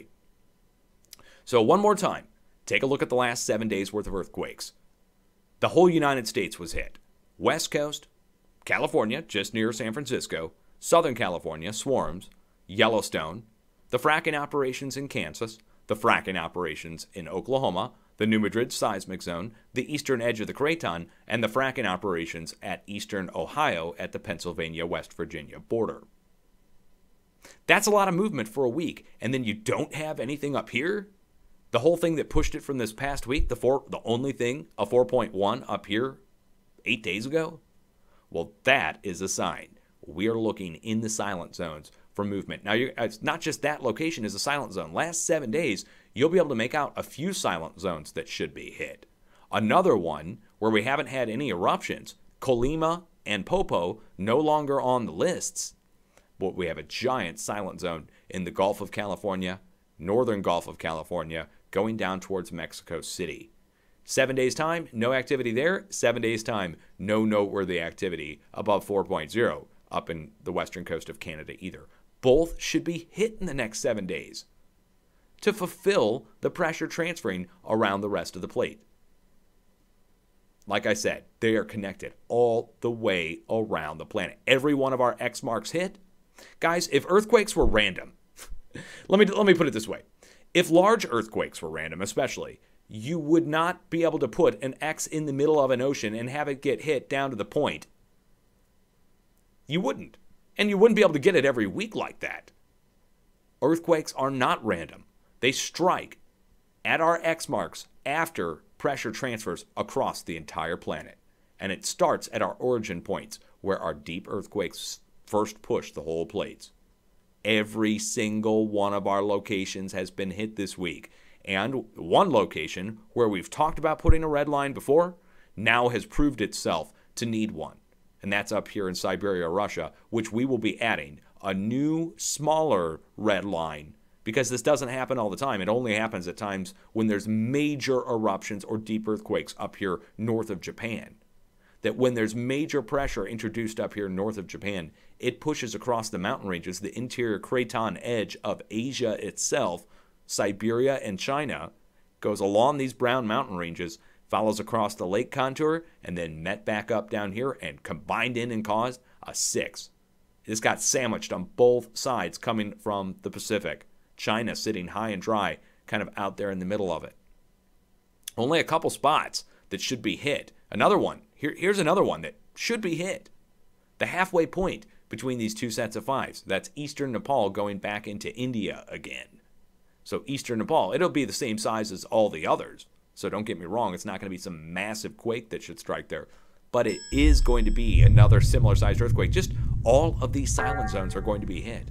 So one more time, take a look at the last 7 days worth of earthquakes. The whole United States was hit. West Coast, California, just near San Francisco, Southern California, swarms, Yellowstone, the fracking operations in Kansas, the fracking operations in Oklahoma, the New Madrid seismic zone, the eastern edge of the Craton, and the fracking operations at eastern Ohio at the Pennsylvania-West Virginia border. That's a lot of movement for a week, and then you don't have anything up here? The whole thing that pushed it from this past week, the only thing, a 4.1 up here 8 days ago, well, that is a sign. We are looking in the silent zones for movement. Now, it's not just that location is a silent zone. Last 7 days, you'll be able to make out a few silent zones that should be hit. Another one where we haven't had any eruptions, Colima and Popo, no longer on the lists, but we have a giant silent zone in the Gulf of California, northern Gulf of California, going down towards Mexico City. 7 days time, no activity there. 7 days time, no noteworthy activity above 4.0 up in the western coast of Canada either. Both should be hit in the next 7 days to fulfill the pressure transferring around the rest of the plate. Like I said, they are connected all the way around the planet. Every one of our X marks hit. Guys, if earthquakes were random, let me put it this way. If large earthquakes were random, especially, you would not be able to put an X in the middle of an ocean and have it get hit down to the point. You wouldn't. And you wouldn't be able to get it every week like that. Earthquakes are not random. They strike at our X marks after pressure transfers across the entire planet. And it starts at our origin points where our deep earthquakes first push the whole plates. Every single one of our locations has been hit this week. And one location where we've talked about putting a red line before now has proved itself to need one. And that's up here in Siberia, Russia, which we will be adding a new, smaller red line because this doesn't happen all the time. It only happens at times when there's major eruptions or deep earthquakes up here north of Japan. That when there's major pressure introduced up here north of Japan, it pushes across the mountain ranges, the interior craton edge of Asia itself, Siberia and China, goes along these brown mountain ranges, follows across the lake contour, and then met back up down here and combined in and caused a 6. This got sandwiched on both sides coming from the Pacific. China sitting high and dry, kind of out there in the middle of it. Only a couple spots that should be hit. Another one. Here's another one that should be hit. The halfway point between these two sets of 5s. That's eastern Nepal going back into India again. So eastern Nepal, it'll be the same size as all the others. So don't get me wrong, it's not going to be some massive quake that should strike there. But it is going to be another similar sized earthquake. Just all of these silent zones are going to be hit.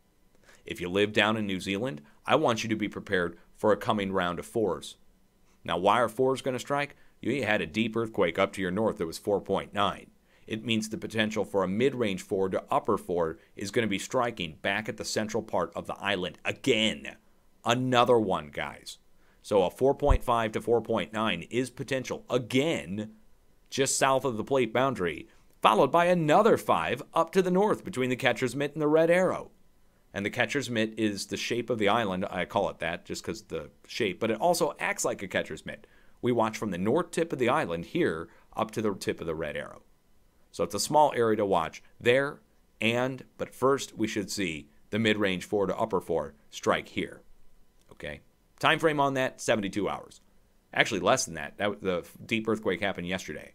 If you live down in New Zealand, I want you to be prepared for a coming round of 4s. Now, why are 4s going to strike? You had a deep earthquake up to your north that was 4.9. It means the potential for a mid-range 4 to upper 4 is going to be striking back at the central part of the island again. Another one, guys. So a 4.5 to 4.9 is potential again just south of the plate boundary, followed by another 5 up to the north between the catcher's mitt and the red arrow. And the catcher's mitt is the shape of the island. I call it that just because the shape, but it also acts like a catcher's mitt. We watch from the north tip of the island here up to the tip of the red arrow. So it's a small area to watch there, but first we should see the mid-range 4 to upper 4 strike here. Okay? Time frame on that, 72 hours. Actually, less than that. The deep earthquake happened yesterday.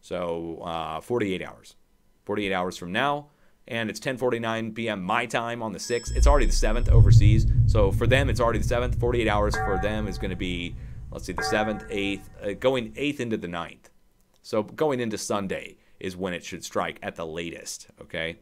So 48 hours. 48 hours from now, and it's 10:49 p.m. my time on the 6th. It's already the 7th overseas. So for them, it's already the 7th. 48 hours for them is going to be, let's see, the 7th, 8th, going 8th into the 9th. So going into Sunday is when it should strike at the latest, okay?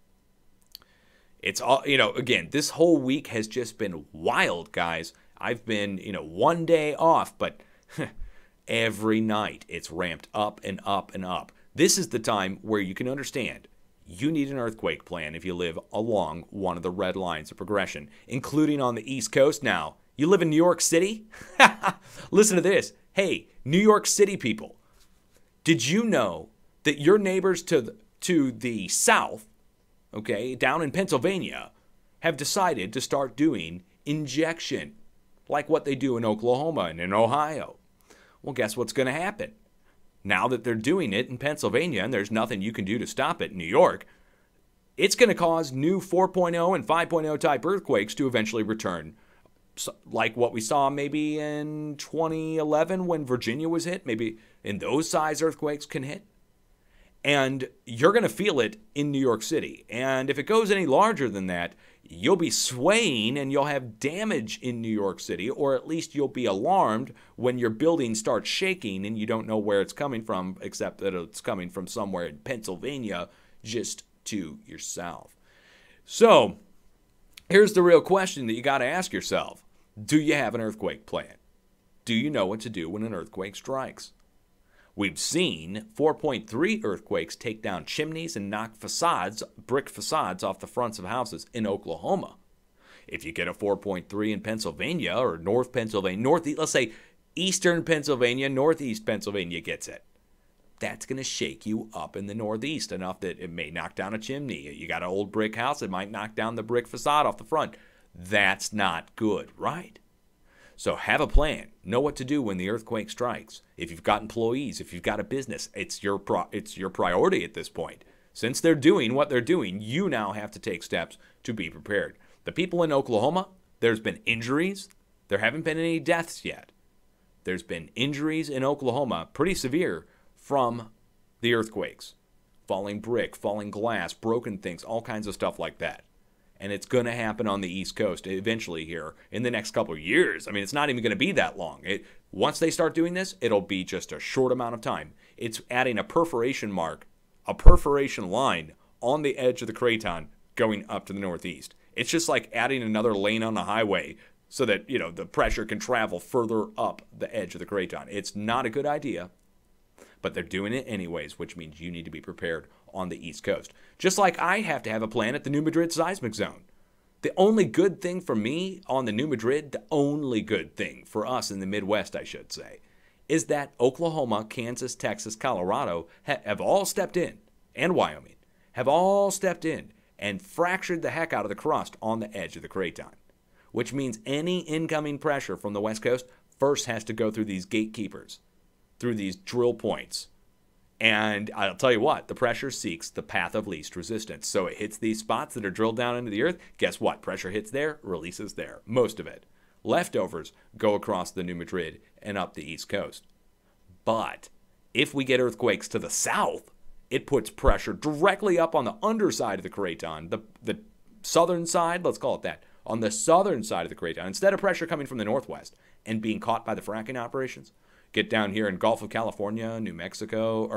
It's all, again, this whole week has just been wild, guys. I've been, 1 day off, but every night it's ramped up and up and up. This is the time where you can understand you need an earthquake plan if you live along one of the red lines of progression, including on the East Coast now. You live in New York City? Listen to this. Hey, New York City people, did you know that your neighbors to the south, okay, down in Pennsylvania, have decided to start doing injection, like what they do in Oklahoma and in Ohio? Well, guess what's going to happen? Now that they're doing it in Pennsylvania and there's nothing you can do to stop it in New York, it's going to cause new 4.0 and 5.0 type earthquakes to eventually return. So, like what we saw maybe in 2011 when Virginia was hit, maybe in those size earthquakes can hit. And you're going to feel it in New York City. And if it goes any larger than that, you'll be swaying and you'll have damage in New York City, or at least you'll be alarmed when your building starts shaking and you don't know where it's coming from, except that it's coming from somewhere in Pennsylvania just to your south. So here's the real question that you got to ask yourself. Do you have an earthquake plan? Do you know what to do when an earthquake strikes? We've seen 4.3 earthquakes take down chimneys and knock facades, brick facades off the fronts of houses in Oklahoma. If you get a 4.3 in Pennsylvania or North Pennsylvania, Northeast, let's say Eastern Pennsylvania, Northeast Pennsylvania gets it. That's going to shake you up in the Northeast enough that it may knock down a chimney. You got an old brick house, it might knock down the brick facade off the front. That's not good, right? So have a plan. Know what to do when the earthquake strikes. If you've got employees, if you've got a business, it's your priority at this point. Since they're doing what they're doing, you now have to take steps to be prepared. The people in Oklahoma, there's been injuries. There haven't been any deaths yet. There's been injuries in Oklahoma, pretty severe, from the earthquakes. Falling brick, falling glass, broken things, all kinds of stuff like that. And it's going to happen on the East Coast eventually here in the next couple of years. I mean, it's not even going to be that long. Once they start doing this, it'll be just a short amount of time. It's adding a perforation mark, a perforation line on the edge of the craton going up to the Northeast. It's just like adding another lane on the highway so that, the pressure can travel further up the edge of the craton. It's not a good idea, but they're doing it anyways, which means you need to be prepared on the East Coast. Just like I have to have a plan at the New Madrid seismic zone. The only good thing for me on the New Madrid, the only good thing for us in the Midwest, I should say, is that Oklahoma, Kansas, Texas, Colorado have all stepped in, and Wyoming, have all stepped in and fractured the heck out of the crust on the edge of the craton, which means any incoming pressure from the West Coast first has to go through these gatekeepers, through these drill points. And I'll tell you what, the pressure seeks the path of least resistance. So it hits these spots that are drilled down into the earth. Guess what? Pressure hits there, releases there. Most of it. Leftovers go across the New Madrid and up the East Coast. But if we get earthquakes to the south, it puts pressure directly up on the underside of the craton, the southern side, let's call it that, on the southern side of the craton. Instead of pressure coming from the northwest and being caught by the fracking operations, get down here in Gulf of California, in Mexico,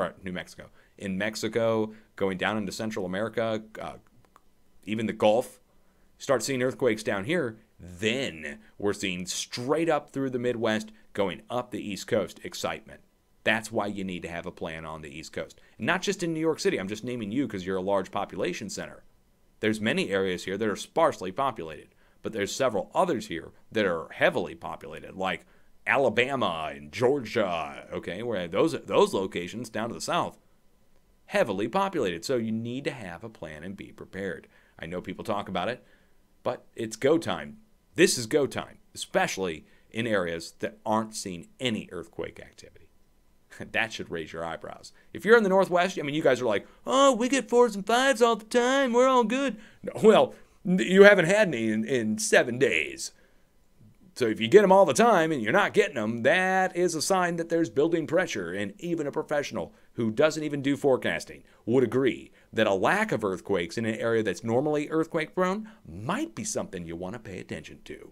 going down into Central America, even the Gulf, start seeing earthquakes down here, then we're seeing straight up through the Midwest, going up the East Coast, excitement. That's why you need to have a plan on the East Coast. Not just in New York City. I'm just naming you because you're a large population center. There's many areas here that are sparsely populated, but there's several others here that are heavily populated, like Alabama and Georgia, okay, where those locations down to the south, heavily populated. So you need to have a plan and be prepared. I know people talk about it, but it's go time. This is go time, especially in areas that aren't seeing any earthquake activity. That should raise your eyebrows. If you're in the Northwest, I mean, you guys are like, oh, we get 4s and 5s all the time. We're all good. No, well, you haven't had any in 7 days. So if you get them all the time and you're not getting them, that is a sign that there's building pressure. And even a professional who doesn't even do forecasting would agree that a lack of earthquakes in an area that's normally earthquake prone might be something you want to pay attention to.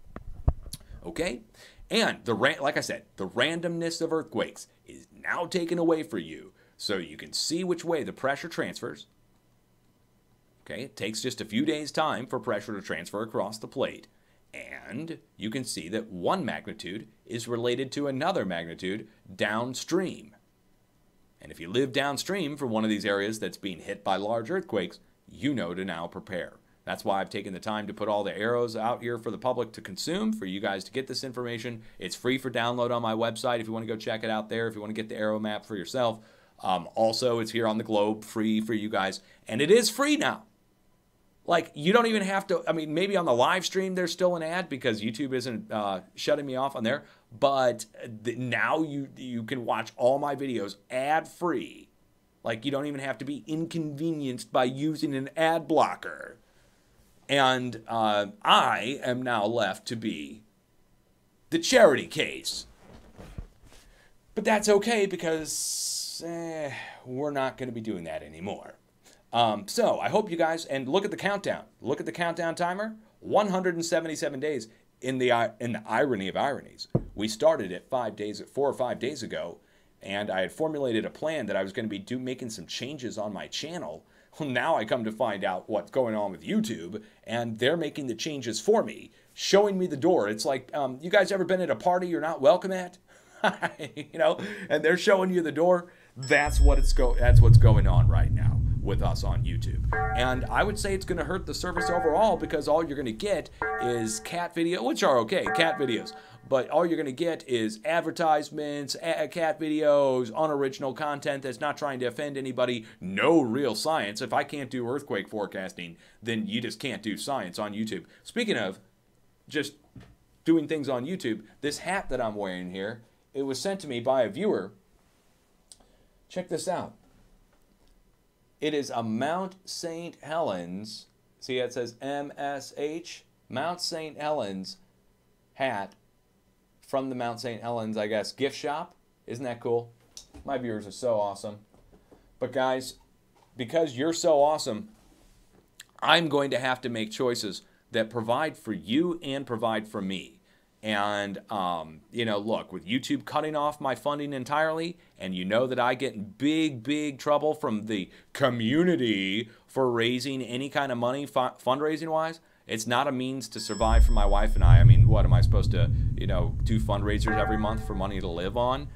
Okay? And like I said, the randomness of earthquakes is now taken away for you so you can see which way the pressure transfers. Okay? It takes just a few days' time for pressure to transfer across the plate. And you can see that one magnitude is related to another magnitude downstream. And if you live downstream from one of these areas that's being hit by large earthquakes, you know to now prepare. That's why I've taken the time to put all the arrows out here for the public to consume, for you guys to get this information. It's free for download on my website if you want to go check it out there, if you want to get the arrow map for yourself. Also, it's here on the globe, free for you guys. And it is free now. Like, you don't even have to, I mean, maybe on the live stream there's still an ad because YouTube isn't shutting me off on there. But now you can watch all my videos ad-free. Like, you don't even have to be inconvenienced by using an ad blocker. And I am now left to be the charity case. But that's okay because we're not going to be doing that anymore. So I hope you guys, and look at the countdown. Look at the countdown timer. 177 days. In the irony of ironies, we started it 4 or 5 days ago, and I had formulated a plan that I was going to be making some changes on my channel. Well, now I come to find out what's going on with YouTube, and they're making the changes for me, showing me the door. It's like, you guys ever been at a party you're not welcome at? You know, and they're showing you the door. That's what's going on right now with us on YouTube. And I would say it's going to hurt the service overall, because all you're going to get is cat video, which are okay, cat videos. But all you're going to get is advertisements, cat videos, unoriginal content that's not trying to offend anybody, no real science. If I can't do earthquake forecasting, then you just can't do science on YouTube. Speaking of just doing things on YouTube, this hat that I'm wearing here, it was sent to me by a viewer. Check this out. It is a Mount St. Helens, see it says MSH, Mount St. Helens hat from the Mount St. Helens, I guess, gift shop. Isn't that cool? My viewers are so awesome. But guys, because you're so awesome, I'm going to have to make choices that provide for you and provide for me. And, you know, look, with YouTube cutting off my funding entirely, and you know that I get in big trouble from the community for raising any kind of money fundraising-wise, it's not a means to survive for my wife and I. I mean, what, am I supposed to, you know, do fundraisers every month for money to live on?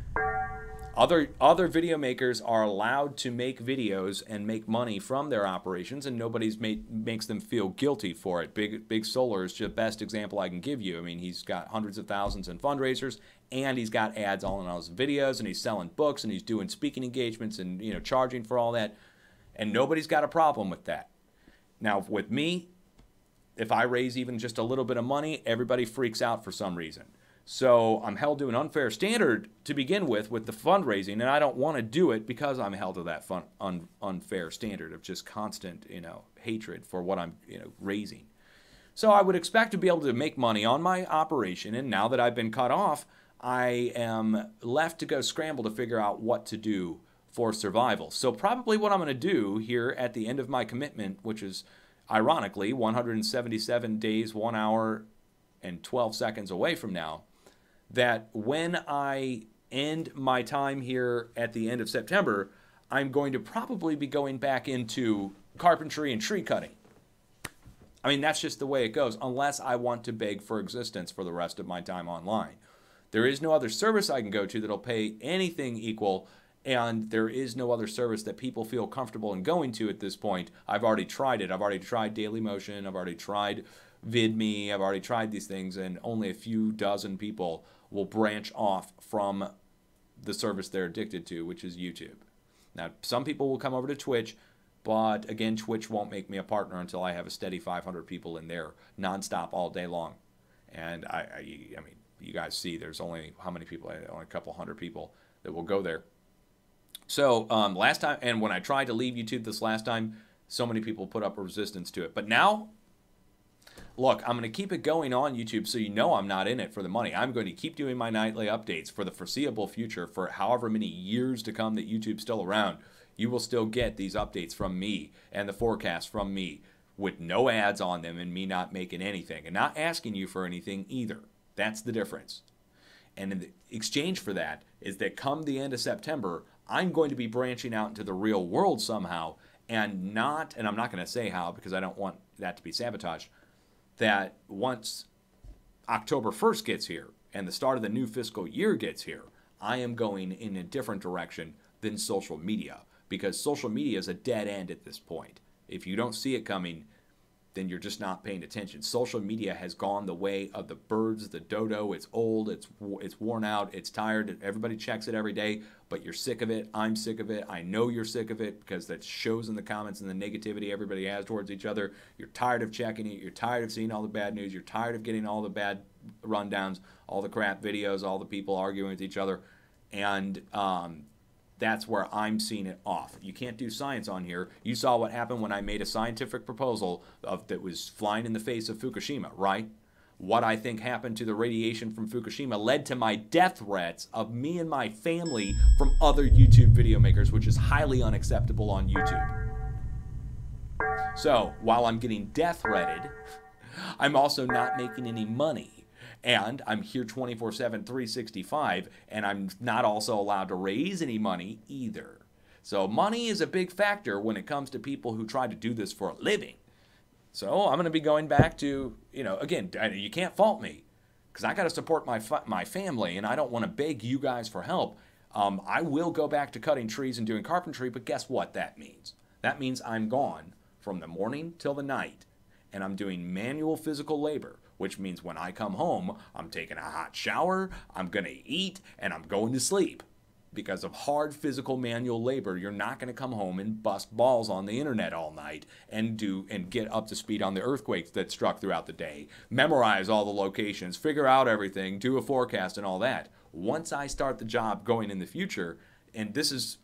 Other video makers are allowed to make videos and make money from their operations, and nobody's makes them feel guilty for it. Big Solar is the best example I can give you. I mean, he's got hundreds of thousands in fundraisers, and he's got ads all in all his videos, and he's selling books, and he's doing speaking engagements, and, you know, charging for all that, and nobody's got a problem with that. Now, with me, if I raise even just a little bit of money, everybody freaks out for some reason. So I'm held to an unfair standard to begin with the fundraising, and I don't want to do it because I'm held to that unfair standard of just constant, you know, hatred for what I'm, you know, raising. So I would expect to be able to make money on my operation, and now that I've been cut off, I am left to go scramble to figure out what to do for survival. So probably what I'm going to do here at the end of my commitment, which is ironically 177 days, 1 hour, and 12 seconds away from now, that when I end my time here at the end of September, I'm going to probably be going back into carpentry and tree cutting. I mean, that's just the way it goes, unless I want to beg for existence for the rest of my time online. There is no other service I can go to that'll pay anything equal, and there is no other service that people feel comfortable in going to at this point. I've already tried it. I've already tried Dailymotion. I've already tried VidMe. I've already tried these things, and only a few dozen people will branch off from the service they're addicted to, which is YouTube. Now, some people will come over to Twitch, but again, Twitch won't make me a partner until I have a steady 500 people in there nonstop all day long. And I mean, you guys see there's only how many people? Only a couple hundred people that will go there. So last time, and when I tried to leave YouTube this last time, so many people put up a resistance to it. But now, look, I'm going to keep it going on YouTube, so you know I'm not in it for the money. I'm going to keep doing my nightly updates for the foreseeable future, for however many years to come that YouTube's still around. You will still get these updates from me and the forecast from me with no ads on them and me not making anything and not asking you for anything either. That's the difference. And in the exchange for that is that come the end of September, I'm going to be branching out into the real world somehow, and I'm not going to say how because I don't want that to be sabotaged, that once October 1st gets here and the start of the new fiscal year gets here, I am going in a different direction than social media, because social media is a dead end at this point. If you don't see it coming, then you're just not paying attention. Social media has gone the way of the birds, the dodo. It's old, it's worn out, it's tired. Everybody checks it every day, but you're sick of it. I'm sick of it. I know you're sick of it because that shows in the comments and the negativity everybody has towards each other. You're tired of checking it. You're tired of seeing all the bad news. You're tired of getting all the bad rundowns, all the crap videos, all the people arguing with each other. And that's where I'm seeing it off. You can't do science on here. You saw what happened when I made a scientific proposal that was flying in the face of Fukushima, right? what I think happened to the radiation from Fukushima led to my death threats of me and my family from other YouTube video makers, which is highly unacceptable on YouTube. So, while I'm getting death threated, I'm also not making any money. And I'm here 24/7, 365, and I'm not also allowed to raise any money either. So money is a big factor when it comes to people who try to do this for a living. So I'm going to be going back to, again, you can't fault me because I got to support my family, and I don't want to beg you guys for help. I will go back to cutting trees and doing carpentry, but guess what that means? That means I'm gone from the morning till the night, and I'm doing manual physical labor, which means when I come home, I'm taking a hot shower, I'm going to eat, and I'm going to sleep. Because of hard physical manual labor, you're not going to come home and bust balls on the internet all night and get up to speed on the earthquakes that struck throughout the day, memorize all the locations, figure out everything, do a forecast and all that. Once I start the job going in the future, and this is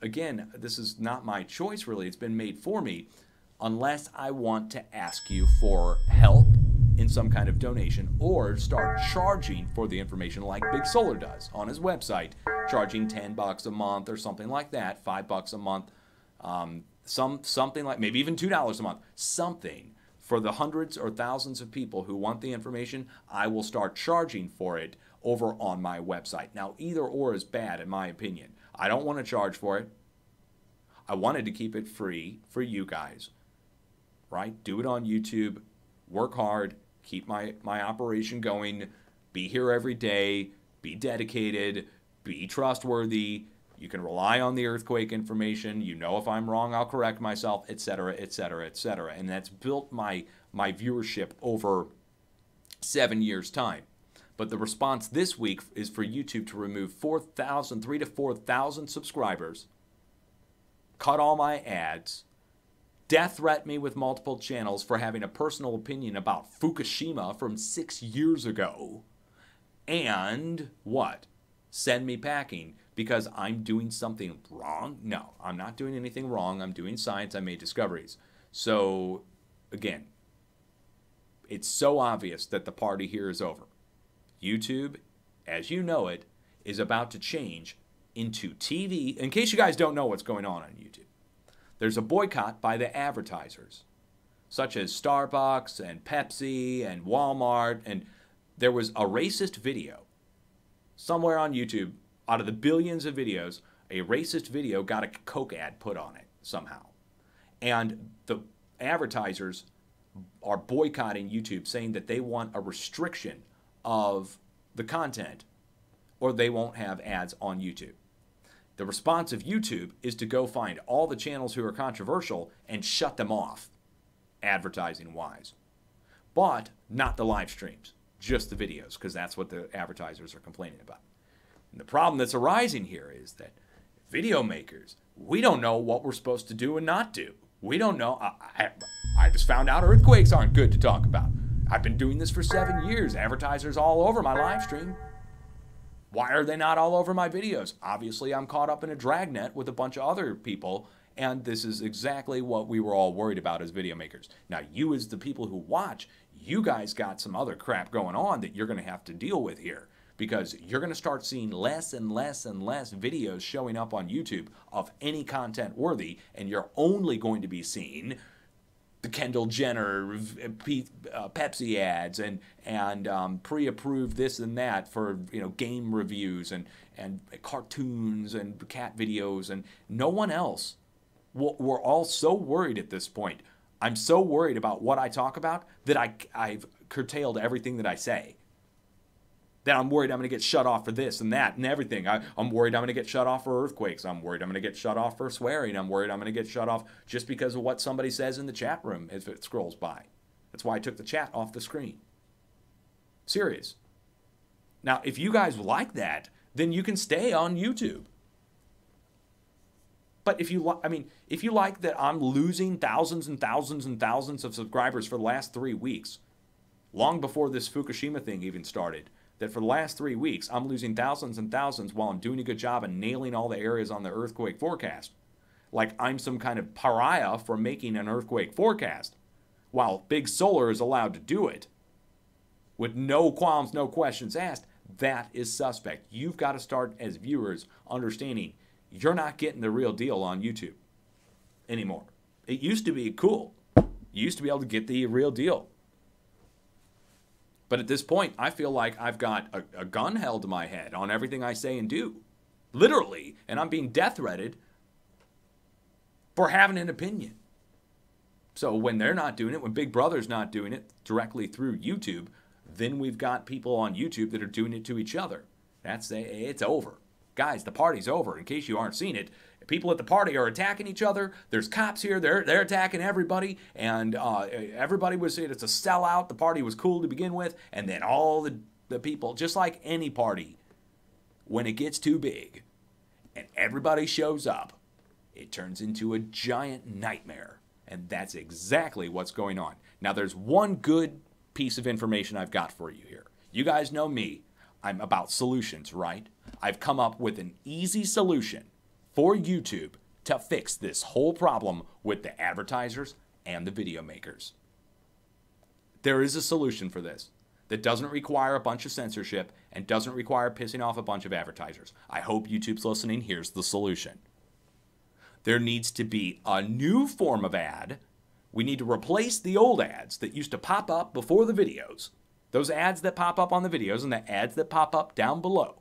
not my choice really, it's been made for me, unless I want to ask you for help in some kind of donation or start charging for the information like Big Solar does on his website, charging $10 a month or something like that, $5 a month, something like maybe even $2 a month, something for the hundreds or thousands of people who want the information. I will start charging for it over on my website. Now, either or is bad in my opinion. I don't want to charge for it. I wanted to keep it free for you guys, right? Do it on YouTube, work hard, keep my operation going, be here every day, be dedicated, be trustworthy. You can rely on the earthquake information. You know if I'm wrong, I'll correct myself, etc., etc., etc. And that's built my viewership over 7 years' time. But the response this week is for YouTube to remove 3,000 to 4,000 subscribers, cut all my ads, death threat me with multiple channels for having a personal opinion about Fukushima from 6 years ago, and what? Send me packing because I'm doing something wrong? No, I'm not doing anything wrong. I'm doing science. I made discoveries. So, again, it's so obvious that the party here is over. YouTube, as you know it, is about to change into TV. In case you guys don't know what's going on YouTube, there's a boycott by the advertisers, such as Starbucks and Pepsi and Walmart, and there was a racist video somewhere on YouTube. Out of the billions of videos, a racist video got a Coke ad put on it somehow. And the advertisers are boycotting YouTube, saying that they want a restriction of the content or they won't have ads on YouTube. The response of YouTube is to go find all the channels who are controversial and shut them off, advertising-wise. But not the live streams, just the videos, because that's what the advertisers are complaining about. And the problem that's arising here is that video makers, we don't know what we're supposed to do and not do. We don't know. I just found out earthquakes aren't good to talk about. I've been doing this for 7 years. Advertisers all over my live stream. Why are they not all over my videos? Obviously, I'm caught up in a dragnet with a bunch of other people, and this is exactly what we were all worried about as video makers. Now, you as the people who watch, you guys got some other crap going on that you're going to have to deal with here, because you're going to start seeing less and less and less videos showing up on YouTube of any content worthy, and you're only going to be seeing the Kendall Jenner Pepsi ads and pre-approved this and that for game reviews and cartoons and cat videos, and no one else. We're all so worried at this point. I'm so worried about what I talk about that I've curtailed everything that I say. That I'm worried I'm going to get shut off for this and that and everything. I'm worried I'm going to get shut off for earthquakes. I'm worried I'm going to get shut off for swearing. I'm worried I'm going to get shut off just because of what somebody says in the chat room if it scrolls by. That's why I took the chat off the screen. Serious. Now, if you guys like that, then you can stay on YouTube. But if you like that I'm losing thousands and thousands and thousands of subscribers for the last 3 weeks, long before this Fukushima thing even started, that for the last 3 weeks, I'm losing thousands and thousands while I'm doing a good job and nailing all the areas on the earthquake forecast. Like I'm some kind of pariah for making an earthquake forecast, while Big Solar is allowed to do it. with no qualms, no questions asked, that is suspect. You've got to start, as viewers, understanding you're not getting the real deal on YouTube anymore. It used to be cool. You used to be able to get the real deal. But at this point, I feel like I've got a gun held to my head on everything I say and do. Literally. And I'm being death threatened for having an opinion. So when they're not doing it, when Big Brother's not doing it directly through YouTube, then we've got people on YouTube that are doing it to each other. It's over. Guys, the party's over. In case you aren't seeing it, people at the party are attacking each other. There's cops here. They're attacking everybody. And everybody was saying it's a sellout. The party was cool to begin with. And then all the people, just like any party, when it gets too big and everybody shows up, it turns into a giant nightmare. And that's exactly what's going on. Now, there's one good piece of information I've got for you here. You guys know me. I'm about solutions, right? I've come up with an easy solution for YouTube to fix this whole problem with the advertisers and the video makers. There is a solution for this that doesn't require a bunch of censorship and doesn't require pissing off a bunch of advertisers. I hope YouTube's listening. Here's the solution. There needs to be a new form of ad. We need to replace the old ads that used to pop up before the videos. Those ads that pop up on the videos and the ads that pop up down below.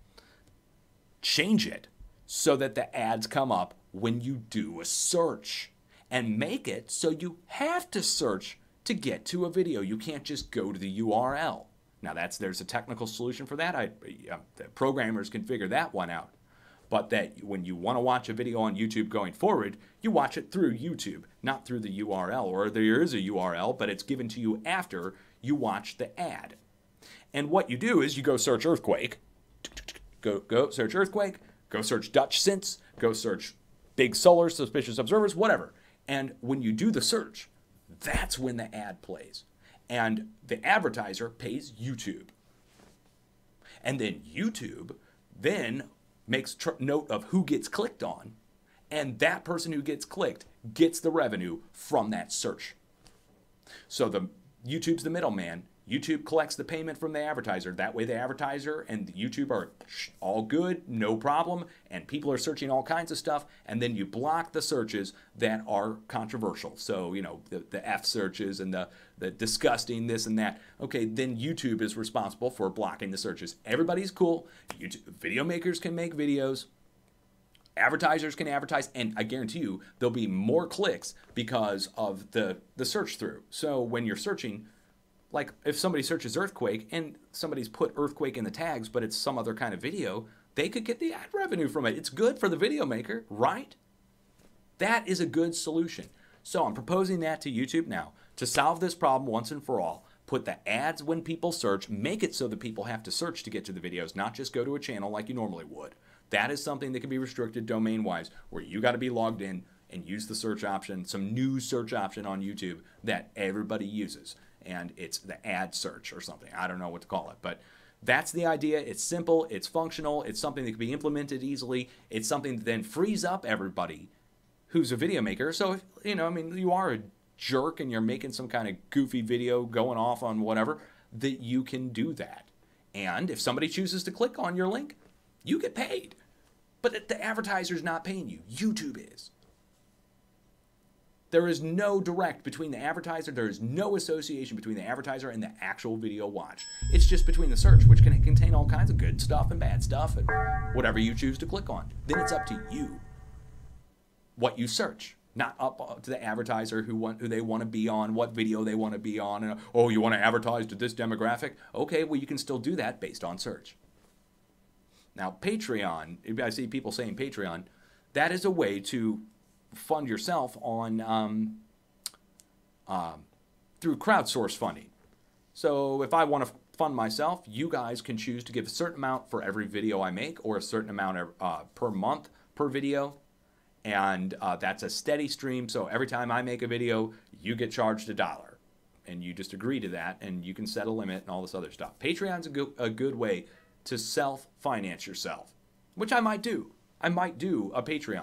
Change it so that the ads come up when you do a search. And make it so you have to search to get to a video. You can't just go to the URL. Now there's a technical solution for that. The programmers can figure that one out. But that when you want to watch a video on YouTube going forward, you watch it through YouTube, not through the URL. Or there is a URL, but it's given to you after you watch the ad. And what you do is you go search earthquake, go search earthquake, go search dutchsinse, go search big solar suspicious observers, whatever. And when you do the search, that's when the ad plays. And the advertiser pays YouTube. And then YouTube then makes note of who gets clicked on, and that person who gets clicked gets the revenue from that search. So YouTube's the middleman. YouTube collects the payment from the advertiser. That way the advertiser and the YouTube are all good, no problem, and people are searching all kinds of stuff, and then you block the searches that are controversial. So, the F searches and the disgusting this and that. Okay, then YouTube is responsible for blocking the searches. Everybody's cool. Video makers can make videos. Advertisers can advertise, and I guarantee you there'll be more clicks because of the search through. So when you're searching, like if somebody searches earthquake and somebody's put earthquake in the tags, but it's some other kind of video, they could get the ad revenue from it. It's good for the video maker, right? That is a good solution. So I'm proposing that to YouTube now to solve this problem once and for all. Put the ads when people search, make it so that people have to search to get to the videos, not just go to a channel like you normally would. That is something that can be restricted domain-wise, where you got to be logged in and use the search option, some new search option on YouTube that everybody uses. And it's the ad search or something. I don't know what to call it, but that's the idea. It's simple, it's functional, it's something that can be implemented easily. It's something that then frees up everybody who's a video maker. So, if, you are a jerk and you're making some kind of goofy video going off on whatever, that you can do that. And if somebody chooses to click on your link, you get paid. But the advertiser's not paying you. YouTube is. There is no direct between the advertiser. There is no association between the advertiser and the actual video watched. It's just between the search, which can contain all kinds of good stuff and bad stuff and whatever you choose to click on. Then it's up to you what you search, not up to the advertiser who they want to be on, what video they want to be on. And, oh, you want to advertise to this demographic? Okay, well, you can still do that based on search. Now, Patreon, I see people saying Patreon, that is a way to fund yourself on through crowdsource funding. So if I want to fund myself, you guys can choose to give a certain amount for every video I make or a certain amount per month per video. And that's a steady stream. So every time I make a video, you get charged $1. And you just agree to that, and you can set a limit and all this other stuff. Patreon's a good way to self-finance yourself, which I might do. I might do a Patreon.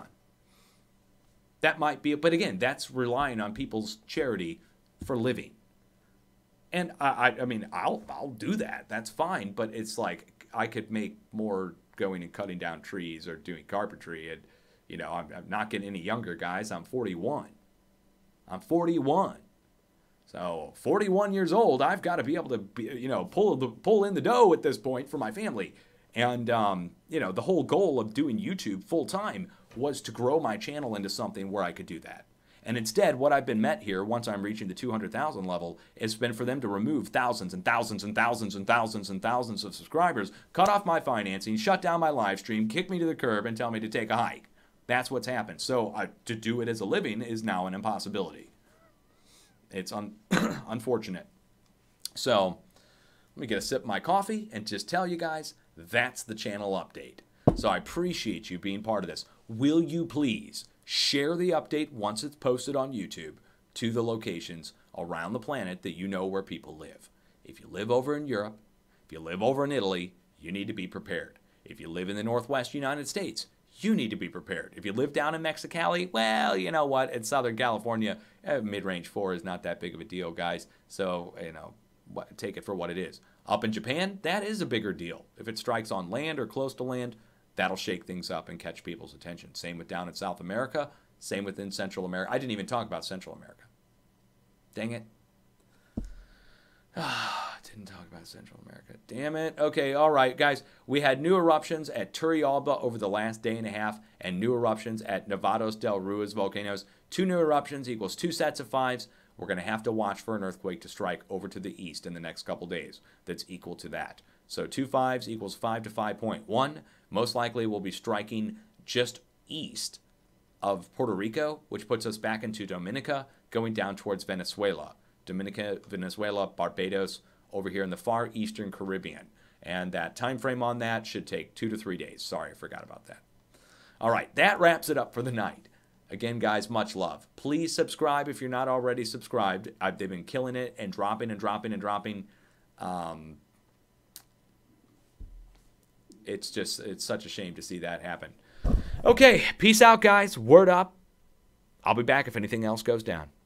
That might be, but again, that's relying on people's charity for living. And I mean, I'll do that. That's fine. But it's like I could make more going and cutting down trees or doing carpentry. And, you know, I'm not getting any younger, guys. I'm 41. I'm 41. So 41 years old, I've got to be able to, you know, pull in the dough at this point for my family. And, you know, the whole goal of doing YouTube full time was to grow my channel into something where I could do that. And instead, what I've been met here, once I'm reaching the 200,000 level, has been for them to remove thousands and thousands and thousands and thousands and thousands of subscribers, cut off my financing, shut down my live stream, kick me to the curb, and tell me to take a hike. That's what's happened. So to do it as a living is now an impossibility. It's unfortunate. So let me get a sip of my coffee and just tell you guys, that's the channel update. So I appreciate you being part of this. Will you please share the update once it's posted on YouTube to the locations around the planet that you know where people live. If you live over in Europe, if you live over in Italy, you need to be prepared. If you live in the Northwest United States, you need to be prepared. If you live down in Mexicali, well, you know what? In Southern California, mid-range 4 is not that big of a deal, guys. So, you know, take it for what it is. Up in Japan, that is a bigger deal. If it strikes on land or close to land, that'll shake things up and catch people's attention. Same with down in South America. Same within Central America. I didn't even talk about Central America. Dang it. Didn't talk about Central America. Damn it. Okay, all right, guys. We had new eruptions at Turrialba over the last day and a half and new eruptions at Nevados del Ruiz volcanoes. 2 new eruptions equals 2 sets of 5s. We're going to have to watch for an earthquake to strike over to the east in the next couple days that's equal to that. So 2 5s equals 5 to 5.1. Most likely we'll be striking just east of Puerto Rico, which puts us back into Dominica, going down towards Venezuela. Dominica, Venezuela, Barbados, over here in the far eastern Caribbean. And that time frame on that should take 2 to 3 days. Sorry, I forgot about that. All right, that wraps it up for the night. Again, guys, much love. Please subscribe if you're not already subscribed. They've been killing it and dropping and dropping and dropping. It's such a shame to see that happen. Okay, peace out, guys. Word up. I'll be back if anything else goes down.